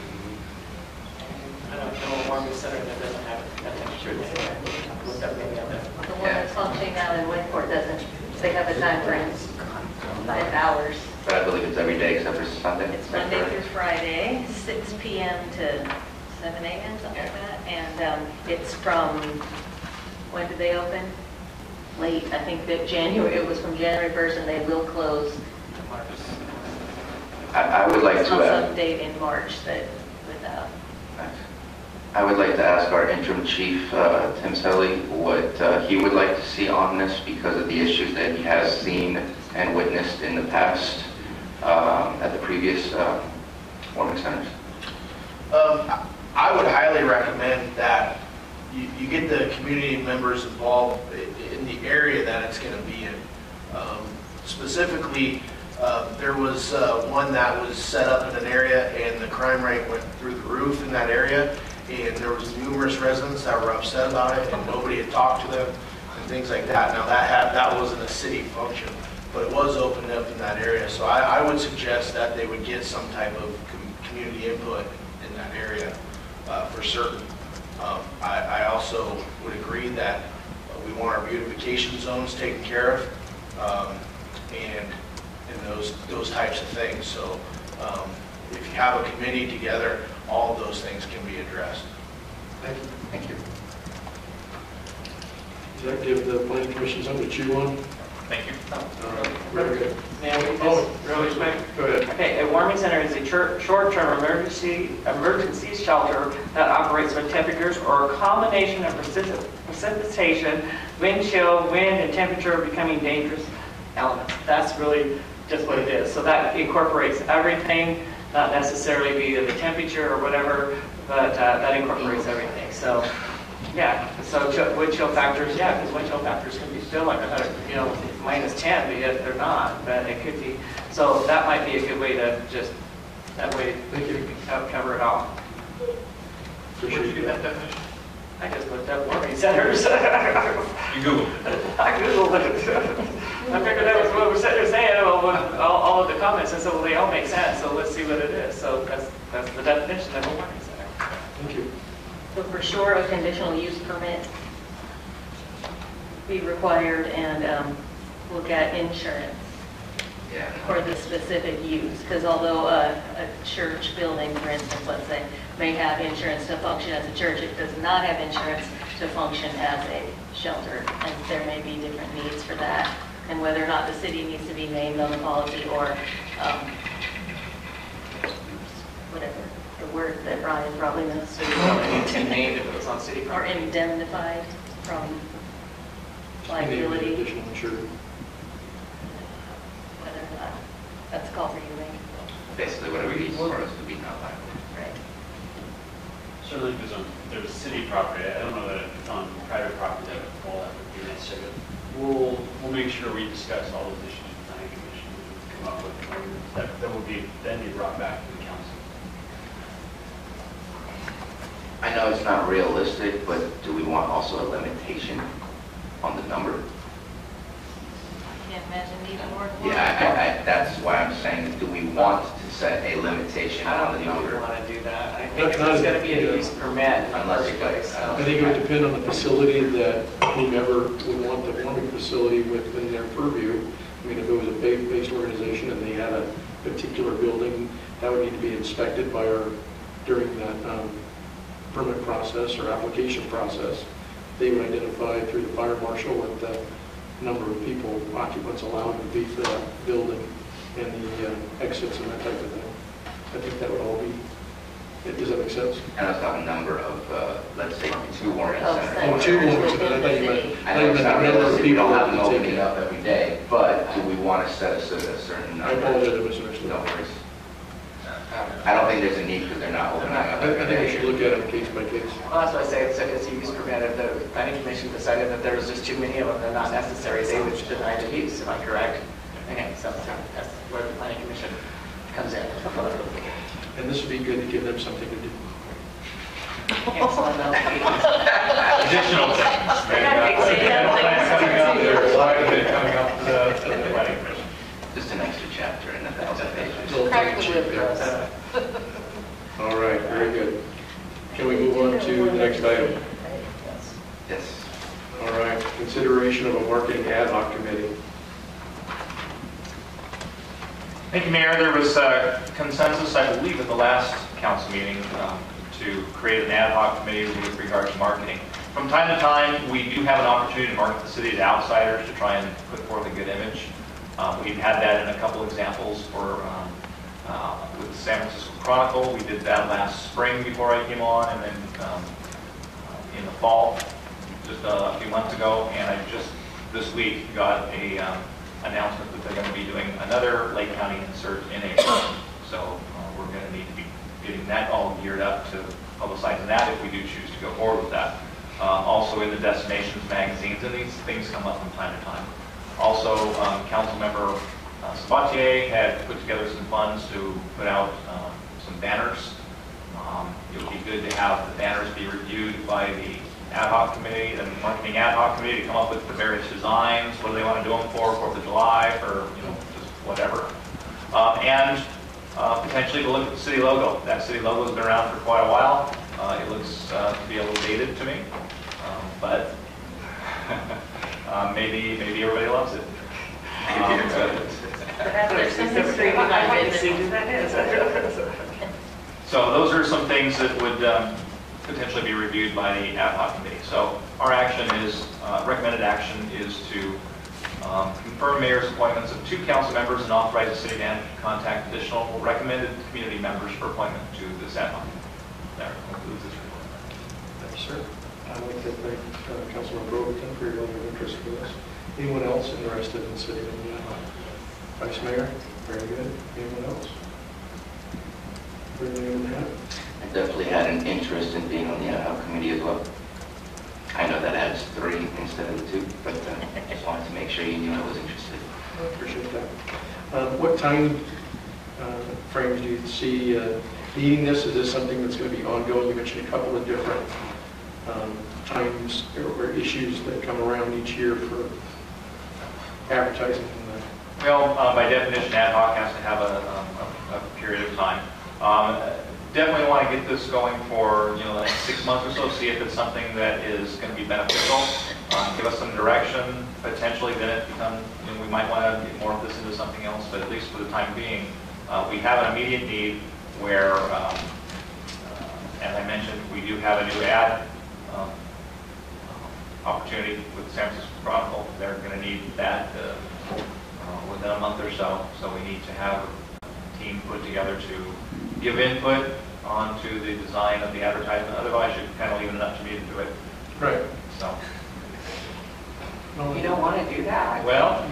I don't know a warming center that doesn't have a temperature there. Looked up many of them. The one that's functioning now in Westport doesn't, they have a time frame, 5 hours. But I believe it's every day except for Sunday. It's Monday through Friday, 6 PM to 7 AM, something like that. And it's from, when did they open? Late, I think that January, it was from January 1st, and they will close I would like on to add. some date in March that, without. I would like to ask our interim chief, Tim Selly, what he would like to see on this because of the issues that he has seen and witnessed in the past at the previous warming centers. I would highly recommend that you get the community members involved in the area that it's going to be in. Specifically, there was one that was set up in an area and the crime rate went through the roof in that area, and there was numerous residents that were upset about it and nobody had talked to them and things like that. Now that wasn't a city function, but it was opened up in that area. So I would suggest that they would get some type of community input in that area for certain. I also would agree that we want our beautification zones taken care of, and those types of things. So if you have a committee together, all of those things can be addressed. Thank you. Thank you. Does that give the planning commission something to chew on? Thank you. Very good. May I read this really quick? Go ahead. Okay, a warming center is a short-term emergency shelter that operates when temperatures or a combination of precipitation, wind chill, wind, and temperature becoming dangerous elements. That's really just what it is. So that incorporates everything, not necessarily be the temperature or whatever, but that incorporates everything. So, yeah, so wind chill factors, yeah, because wind chill factors can be still like -10, but yet they're not, but it could be. So that might be a good way to just, that way Thank you. cover it all. Where'd you get that definition? I just looked up warming centers. You Googled it. I Googled it. I figured that was what we're saying, all of the comments, and so well, they all make sense, so let's see what it is. So that's the definition of a warming center. Thank you. So for sure, a conditional use permit be required, and look at insurance Yeah. for the specific use. Because although a church building, for instance, let's say, may have insurance to function as a church, it does not have insurance to function as a shelter. And there may be different needs for that. And whether or not the city needs to be named on the policy, or whatever the word that Brian probably knows. Named if it was on city Or property. indemnified from liability, Additional insured. whether or not that's a call for you, Link. Basically, whatever he needs for us to be not liable. Right. Certainly, there's city property. I don't know that if it's on private property that would fall, that would be necessary. We'll make sure we discuss all those issues with the planning commission and come up with that will be then be brought back to the council. I know it's not realistic, but do we want also a limitation on the number? I can't imagine needing more than one. Yeah, that's why I'm saying, do we want to set a limitation I on don't the think we number? want to do that. I think it's going to be a use permit in the Unless first it place. goes- I think it would depend on the facility that whomever would want the warming facility within their purview. I mean, if it was a faith-based organization and they had a particular building, that would need to be inspected by during that permit process or application process. They would identify through the fire marshal what the number of people, occupants allowed to be for that building and the exits and that type of thing. I think that would all be, does that make sense? And it's not a number of, let's say, 2 warming Oh, centers. centers. Oh, 2 warming centers. Within I thought you the meant, city. I know it's not the number of realistic, we people don't that have them would take opening it. up every day, but do we want to set a certain I number? apologize, I misunderstood. No worries. I don't think there's a need because they're not opening up I every think we should day. look at it case by case. Well, that's why I say it's a use permit. If the planning commission decided that there was just too many of them, they're not necessary, they would deny the use. Am I correct? Okay, so that's where the planning commission comes in. And this would be good to give them something to do. Additional things. They got big city, Plans coming up, there's a lot of it coming up to the planning commission. Just an extra chapter in the house. Pack the whip dress. All right, very good. Can we move on to the next item? Yes. All right, consideration of a marketing ad hoc committee. Thank you, Mayor. There was consensus, I believe, at the last council meeting to create an ad hoc committee with regard to marketing. From time to time, we do have an opportunity to market the city to outsiders to try and put forth a good image. We've had that in a couple examples for with the San Francisco Chronicle. We did that last spring before I came on, and then in the fall, just a few months ago. And I just this week got a announcement that they're going to be doing another Lake County insert in April. So we're going to need to be getting that all geared up to publicizing that if we do choose to go forward with that. Also in the destinations magazines, and these things come up from time to time. Also, Councilmember Sabatier had put together some funds to put out some banners. It would be good to have the banners be reviewed by the ad hoc committee, the marketing ad hoc committee, to come up with the various designs. What do they want to do them for? 4th of July, for just whatever. And potentially to look at the city logo. That city logo has been around for quite a while. It looks to be a little dated to me, but maybe everybody loves it. So those are some things that would potentially be reviewed by the ad hoc committee. So our action is, recommended action is to confirm mayor's appointments of 2 council members and authorize the city to contact additional recommended community members for appointment to this ad hoc. That concludes this report. Thank you, sir. I'd like to thank Councilmember Overton for your level of interest for this. Anyone else interested in sitting in the ad hoc? Vice Mayor? Very good. Anyone else? Anyone have? I definitely had an interest in being on the ad hoc committee as well. I know that adds 3 instead of 2, but just wanted to make sure you knew I was interested. I appreciate that. What time frames do you see needing this? Is this something that's going to be ongoing? You mentioned a couple of different times or issues that come around each year for advertising. Well, by definition, ad hoc has to have a period of time. Definitely want to get this going for the next 6 months or so, see if it's something that is going to be beneficial, give us some direction. Potentially then it becomes, we might want to get more of this into something else, but at least for the time being, we have an immediate need where, as I mentioned, we do have a new ad opportunity with the San Francisco Chronicle. They're going to need that within a month or so, so we need to have a team put together to give input onto the design of the advertisement. Otherwise, you're kind of leaving it up to me to do it. Right. So. You don't want to do that. Well.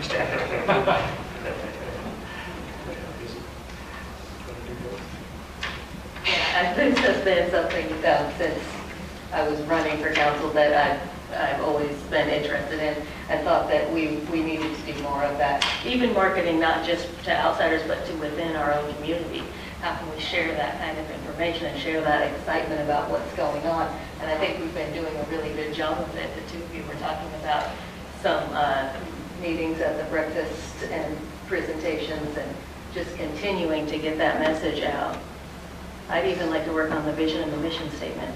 Yeah, this has been something since I was running for council that I've always been interested in and thought that we needed to do more of that. Even marketing, not just to outsiders, but to within our own community. How can we share that kind of information and share that excitement about what's going on? And I think we've been doing a really good job of it. The 2 of you were talking about some meetings at the breakfast and presentations and just continuing to get that message out. I'd even like to work on the vision and the mission statement.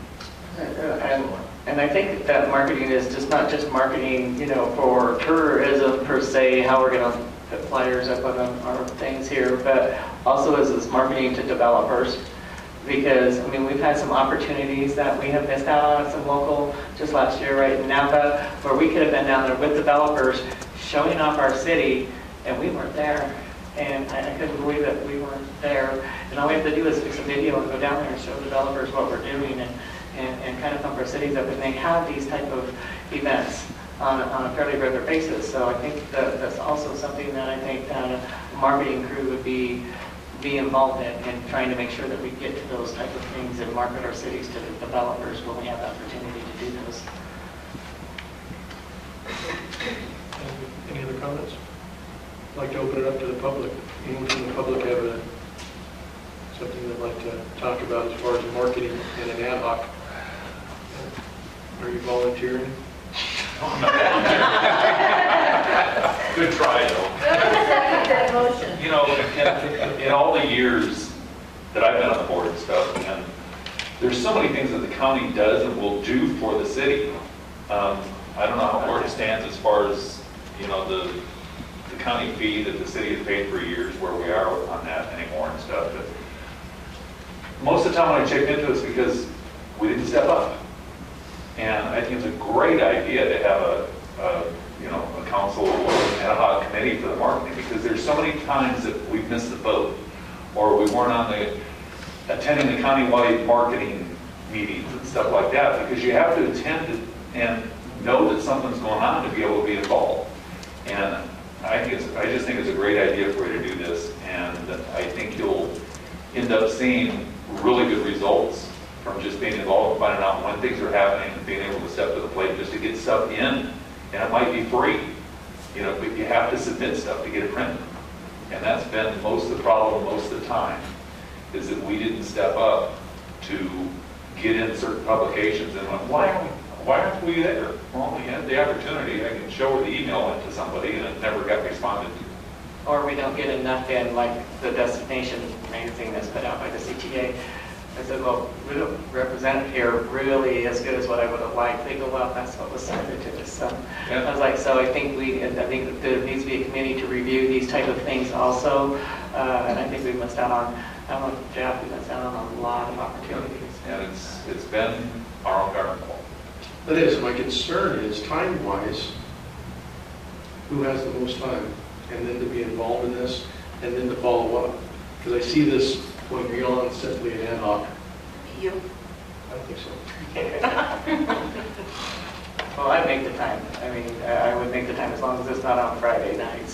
And I think that marketing is just not just marketing, for tourism per se, how we're going to put flyers up on our things here, but also as this marketing to developers. Because, we've had some opportunities that we have missed out on, some local, just last year, right in Napa, where we could have been down there with developers showing off our city, and we weren't there. And I couldn't believe that we weren't there. And all we have to do is fix a video and go down there and show developers what we're doing and kind of pump our cities up. And they have these type of events on a fairly regular basis. So I think that's also something that I think that a marketing crew would be involved in trying to make sure that we get to those type of things and market our cities to the developers when we have the opportunity to do those. Any other comments? I'd like to open it up to the public. Anyone from the public have something they'd like to talk about as far as marketing and an ad hoc? Are you volunteering? Good try, though. That motion. You know, in all the years that I've been on the board and stuff, and there's so many things that the county does and will do for the city. I don't know where it stands as far as, you know, the county fee that the city has paid for years, where we are on that anymore and stuff. But most of the time when I check into it, it's because we didn't step up. And I think it's a great idea to have a council or an ad hoc committee for the marketing, because there's so many times that we've missed the boat, or we weren't attending the countywide marketing meetings and stuff like that, because you have to attend it and know that something's going on to be able to be involved. And I just think it's a great idea for you to do this, and I think you'll end up seeing really good results from just being involved and finding out when things are happening and being able to step to the plate just to get stuff in. And it might be free, you know, but you have to submit stuff to get it printed. And that's been most of the problem most of the time, is that we didn't step up to get in certain publications and went, why aren't we there? Well, we had the opportunity. I can show her the email went to somebody and it never got responded to. Or we don't get enough in, like the Destination magazine that's put out by the CTA. I said, well, we don't represent here really as good as what I would have liked. They go, well, that's what was cited to us. So Yeah. I was like, so I think that there needs to be a committee to review these type of things also. And I think we missed out on, I don't know, Jeff, we missed out on a lot of opportunities. And it's been our own government fault. That is, my concern is time-wise, who has the most time? And then to be involved in this, and then to follow up. Because I see this going beyond simply an ad hoc. You. I don't think so. Well, I'd make the time. I mean, I would make the time as long as it's not on Friday nights.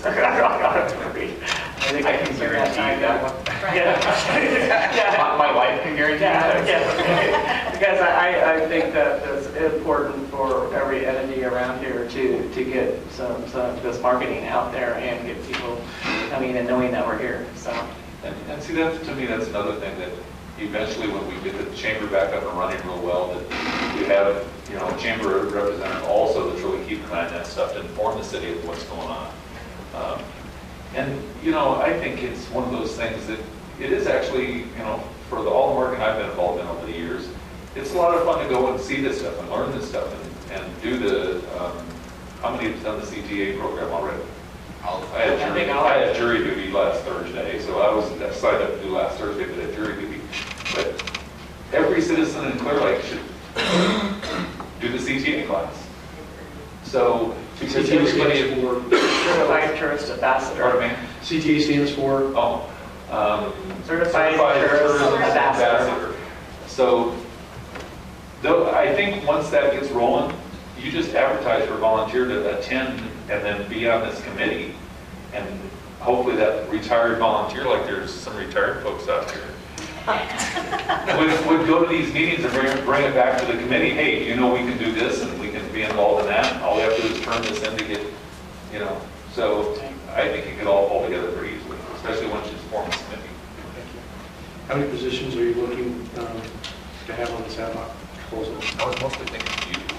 I think I can guarantee that one. Yeah. My wife can guarantee that. Yeah. Because I think that it's important for every entity around here to get some this marketing out there and get people coming and knowing that we're here. So. And see, that to me, that's another thing that eventually, when we get the chamber back up and running real well, that we have, you know, a chamber representative also that's really keeping an eye on that stuff to inform the city of what's going on. And, you know, I think it's one of those things that it is actually, you know, for all the marketing I've been involved in over the years, it's a lot of fun to go and see this stuff and learn this stuff and do the, how many have done the CTA program already? I had jury duty last Thursday, so I signed up to do last Thursday, but had jury duty. But every citizen in Clear Lake should do the CTA class. So, because everybody stands for Certified Tourist Ambassador. Pardon me? CTA stands for? Certified Tourist Ambassador. So, I think once that gets rolling, you just advertise for a volunteer to attend and then be on this committee. And hopefully that retired volunteer, like there's some retired folks out there, would go to these meetings and bring it back to the committee. Hey, you know, we can do this and we can be involved in that. All we have to do is turn this in to get, you know. So I think it could all fall together pretty easily, especially once you form this committee. How many positions are you looking to have on this ad hoc proposal? I was mostly thinking of you.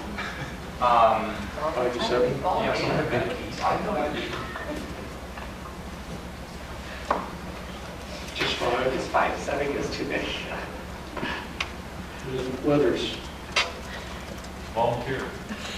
5 to 7? Just 5? It's 5 to 7 is too big. Weathers. Volunteer.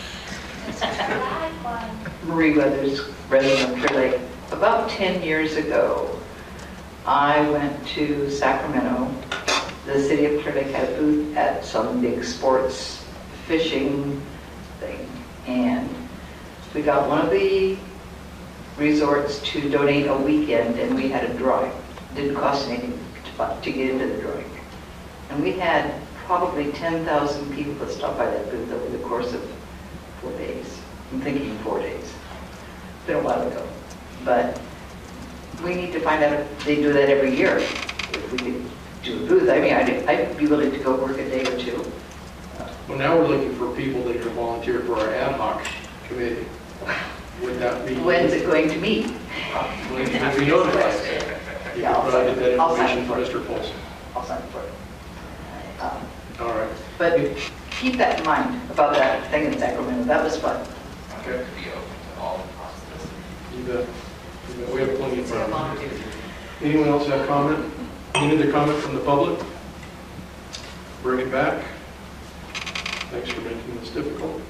Marie Weathers, resident of Clear Lake. About 10 years ago, I went to Sacramento. The city of Clear Lake had a booth at some big sports fishing thing, and we got one of the resorts to donate a weekend, and we had a drawing. Didn't cost anything to get into the drawing. And we had probably 10,000 people that stopped by that booth over the course of 4 days. I'm thinking 4 days. It's been a while ago. But we need to find out if they do that every year. If we could do a booth, I mean, I'd be willing to go work a day or two. Well, now we're looking for people that are going to volunteer for our ad hoc committee. Would that be? When's it going to meet? When it be notified. You Yeah, can provide that I'll sign information to for it. Mr. Folsom. I'll sign for it. All right. But keep that in mind about that thing in Sacramento. That was fun. Okay. You bet. We have plenty of time. Anyone else have comment? Any other comment from the public? Bring it back. Thanks for making this difficult.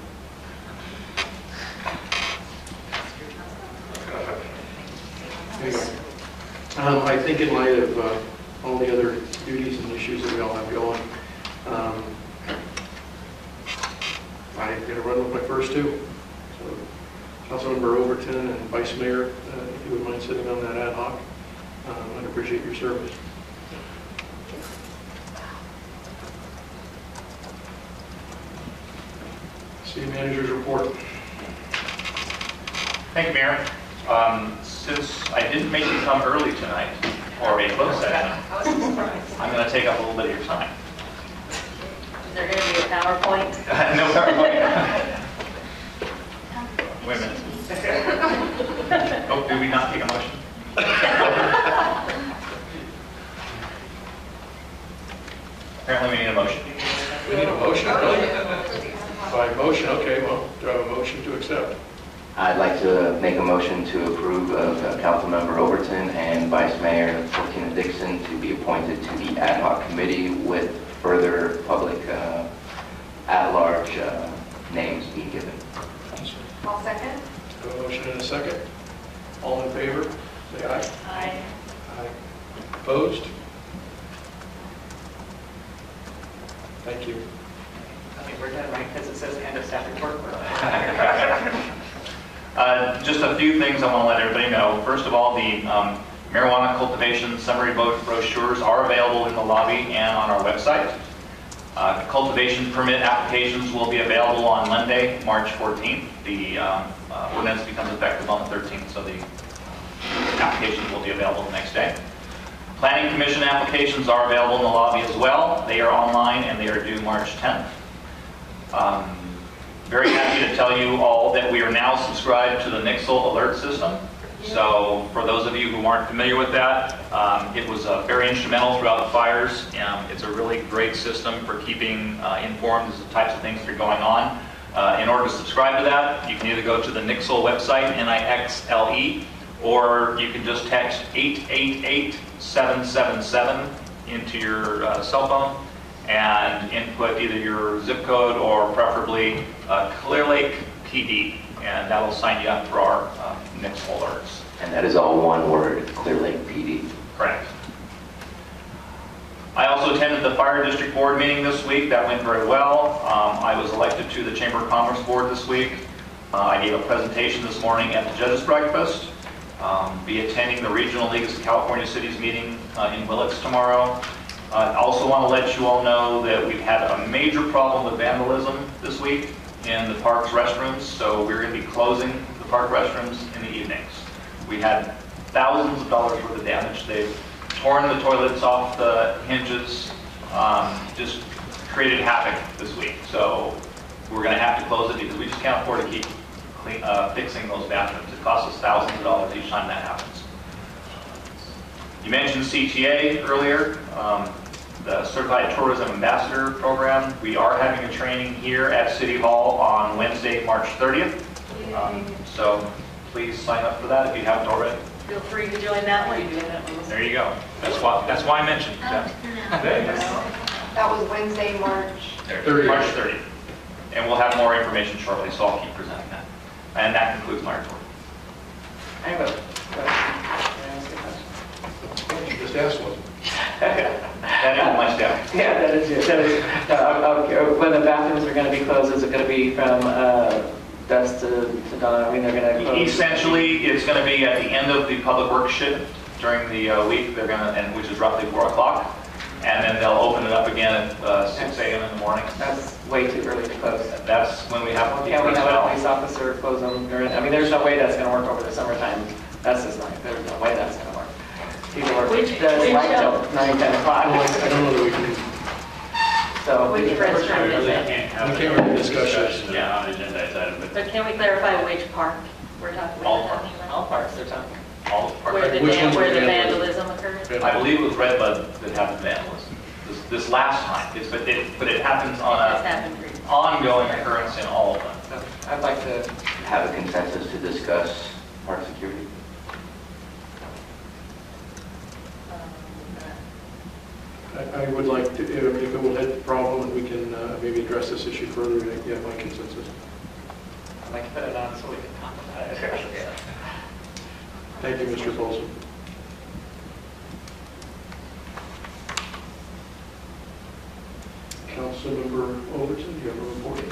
Anyway, I think in light of all the other duties and issues that we all have going, I'm going to run with my first two. So, Councilmember Overton and Vice Mayor, if you would mind sitting on that ad hoc, I'd appreciate your service. City Manager's report. Thank you, Mayor. Since I didn't make you come early tonight for a closed session, I'm going to take up a little bit of your time. Is there going to be a PowerPoint? No PowerPoint. Wait a minute. Oh, do we not take a motion? Apparently we need a motion. We need a motion, really? By motion, okay, well, do I have a motion to accept? I'd like to make a motion to approve of Councilmember Overton and Vice Mayor Fortina Dixon to be appointed to the ad hoc committee with further public at-large names being given. I'll second. Have a motion and a second. All in favor, say aye. Aye. Aye. Opposed? Thank you. I think we're done, right? Because it says end of staff report. Just a few things I want to let everybody know. First of all, the marijuana cultivation summary brochures are available in the lobby and on our website. Cultivation permit applications will be available on Monday, March 14th. The ordinance becomes effective on the 13th, so the applications will be available the next day. Planning Commission applications are available in the lobby as well. They are online and they are due March 10th. Very happy to tell you all that we are now subscribed to the Nixle alert system. So for those of you who aren't familiar with that, it was very instrumental throughout the fires. It's a really great system for keeping informed as to the types of things that are going on. In order to subscribe to that, you can either go to the Nixle website, Nixle, or you can just text 888-777 into your cell phone and input either your zip code or preferably Clear Lake PD, and that will sign you up for our Nixle alerts. And that is all one word, Clear Lake PD. Correct. I also attended the Fire District Board meeting this week. That went very well. I was elected to the Chamber of Commerce Board this week. I gave a presentation this morning at the Judges Breakfast. Be attending the Regional League of California Cities meeting in Willits tomorrow. I also want to let you all know that we've had a major problem with vandalism this week in the park's restrooms, so we're going to be closing the park restrooms in the evenings. We had thousands of dollars worth of damage. They've torn the toilets off the hinges, just created havoc this week. So we're going to have to close it because we just can't afford to keep fixing those bathrooms. It costs us thousands of dollars each time that happens. You mentioned CTA earlier, the Certified Tourism Ambassador Program. We are having a training here at City Hall on Wednesday, March 30th. So please sign up for that if you haven't already. Feel free to join that one. There you go. That's why I mentioned that. That was Wednesday, March 30th. March 30th. And we'll have more information shortly, so I'll keep presenting that. And that concludes my report. I have a question. You just asked one. That is my staff. Yeah, that is it. When the bathrooms are going to be closed, is it going to be from dusk to dawn? I mean, they're going to close. Essentially, it's going to be at the end of the public work shift during the week. They're going to, and which is roughly 4 o'clock, and then they'll open it up again at 6 a.m. in the morning. That's way too early to close. That's when we have. Can't we have a police officer close them during? I mean, there's no way that's going to work over the summertime. That's just not. There's no way that's going to work. People work light till 9, 10 o'clock. I don't know that we can. So Which restaurant is it? We can't really discuss this. Yeah, on agenda item, but But can we clarify which park we're talking All about? all parks they're talking. all park. Where the Which ones were vandalism occurred? I believe it was Redbud that happened vandalism this last time. But it happens on It's an happened recently. ongoing occurrence in all of them. So I'd like to. Have a consensus to discuss Park security. I would like to, if it will hit the problem, and we can maybe address this issue further, to get my consensus. I'd like to put it on so we can talk about it. Thank you, Mr. Folsom. Councilmember Overton, do you have a report?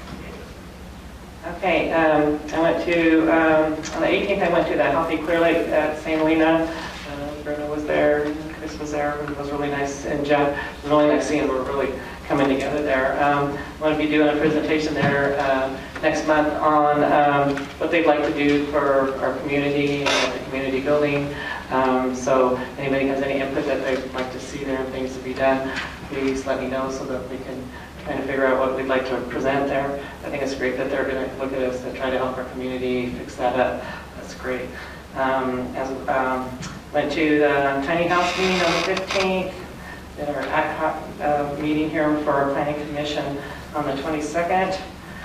Okay, I went to, on the 18th, I went to the Healthy Clear Lake at St. Helena. Bruno was there, Chris was there, it was really nice, and Jeff, it was really nice seeing we're really coming together there. I'm going to be doing a presentation there next month on what they'd like to do for our community and the community building. So anybody has any input that they'd like to see there and things to be done, please let me know so that we can kind of figure out what we'd like to present there. I think it's great that they're going to look at us and try to help our community fix that up. That's great. Went to the tiny house meeting on the 15th, did our ad hoc meeting here for our planning commission on the 22nd,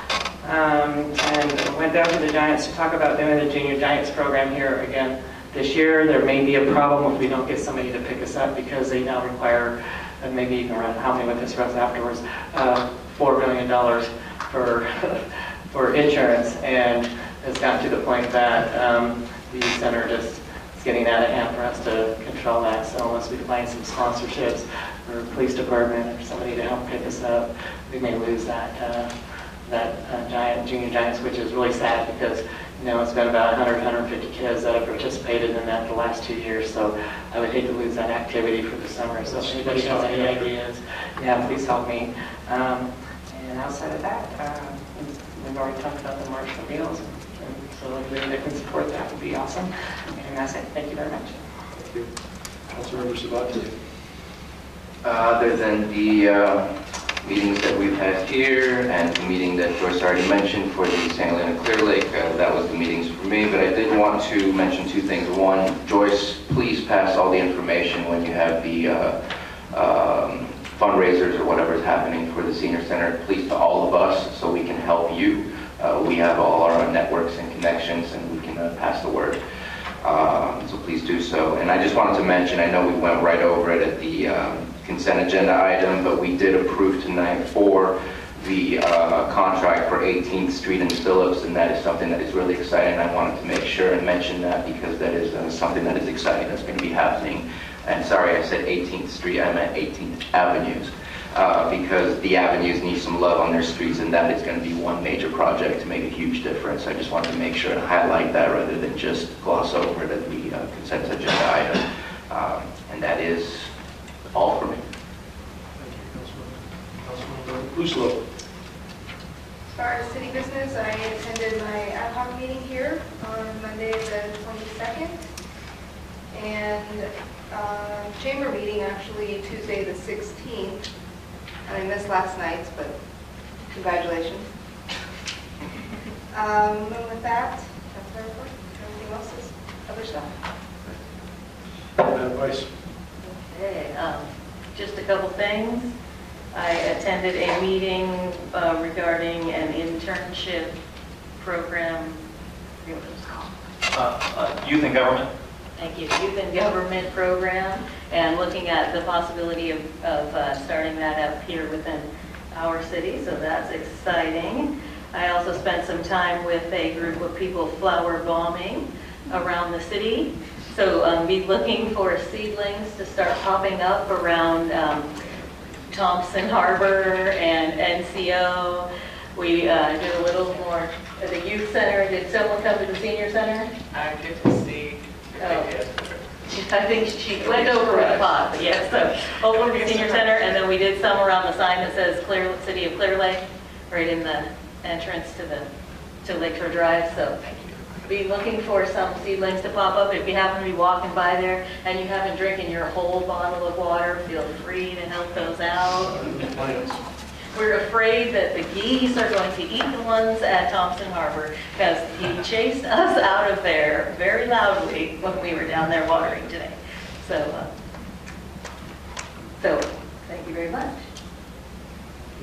and went down to the Giants to talk about doing the Junior Giants program here again this year. There may be a problem if we don't get somebody to pick us up because they now require, and maybe you can run, how many with this runs afterwards, $4 million for insurance, and it's gotten to the point that the center just is getting out of hand for us to control that. So unless we find some sponsorships or police department or somebody to help pick us up, we may lose that Junior Giants, which is really sad because it's been about 150 kids that have participated in that the last 2 years. So I would hate to lose that activity for the summer. So if anybody has any ideas, please help me. And outside of that, we've already talked about the March for Meals. So anybody that can support that would be awesome. And that's it. Thank you very much. Thank you. Councilmember Sabati. Other than the meetings that we've had here and the meeting that Joyce already mentioned for the St. Helena Clear Lake, that was the meetings for me. But I did want to mention two things. One, Joyce, please pass all the information when you have the fundraisers or whatever is happening for the senior center, please, to all of us so we can help you. We have all our own networks and connections, and we can pass the word. So please do so. And I just wanted to mention, I know we went right over it at the consent agenda item, but we did approve tonight for the contract for 18th Street and Phillips, and that is something that is really exciting. I wanted to make sure and mention that because that is something that is exciting that's going to be happening. And sorry, I said 18th Street, I meant 18th Avenues. Because the avenues need some love on their streets, and that is going to be one major project to make a huge difference. I just wanted to make sure to highlight that rather than just gloss over the consent agenda item. And that is all for me. Councilmember Luslo. As far as city business, I attended my ad hoc meeting here on Monday the 22nd, and chamber meeting actually Tuesday the 16th. And I missed last night's, but congratulations. And with that, that's my report. Everything else is other stuff. Madam Vice. Okay, just a couple things. I attended a meeting regarding an internship program. I forget what it's called. Youth in Government. Thank you. Youth in Government program, and looking at the possibility of starting that up here within our city, so that's exciting. I also spent some time with a group of people flower bombing around the city, so be looking for seedlings to start popping up around Thompson Harbor and NCO. We did a little more at the youth center. Did someone come to the senior center? I get to see. I think she went over with a pot, but yes, so over the senior center, and then we did some around the sign that says City of Clear Lake, right in the entrance to Lakeshore Drive. So be looking for some seedlings to pop up. If you happen to be walking by there and you haven't drinking your whole bottle of water, feel free to help those out. We're afraid that the geese are going to eat the ones at Thompson Harbor because he chased us out of there very loudly when we were down there watering today. So thank you very much.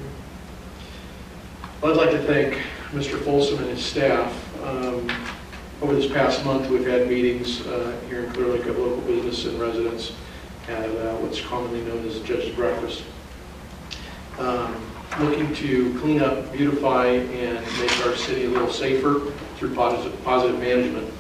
Well, I'd like to thank Mr. Folsom and his staff. Over this past month, we've had meetings here in Clear Lake of local business and residents at what's commonly known as Judge's Breakfast. Looking to clean up, beautify, and make our city a little safer through positive management.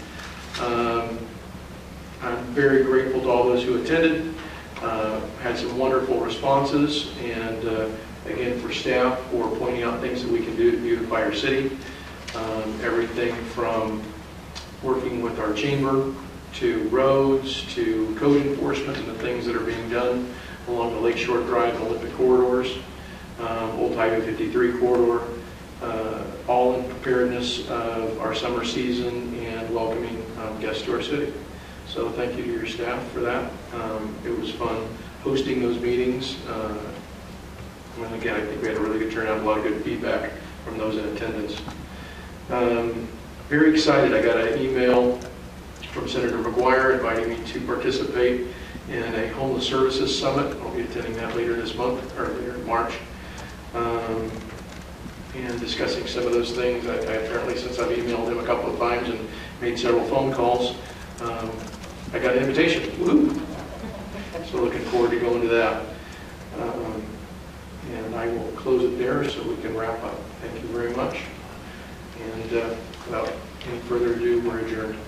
I'm very grateful to all those who attended. Had some wonderful responses, and again, for staff for pointing out things that we can do to beautify our city. Everything from working with our chamber to roads to code enforcement and the things that are being done along the Lakeshore Drive and Olympic corridors, Old Highway 53 corridor, all in preparedness of our summer season and welcoming guests to our city. So thank you to your staff for that. It was fun hosting those meetings. And again, I think we had a really good turnout, a lot of good feedback from those in attendance. Very excited. I got an email from Senator McGuire inviting me to participate in a homeless services summit. I'll be attending that later this month, or later in March, and discussing some of those things. I apparently, since I've emailed him a couple of times and made several phone calls, I got an invitation. Woo! So looking forward to going to that. And I will close it there so we can wrap up. Thank you very much. And without any further ado, we're adjourned.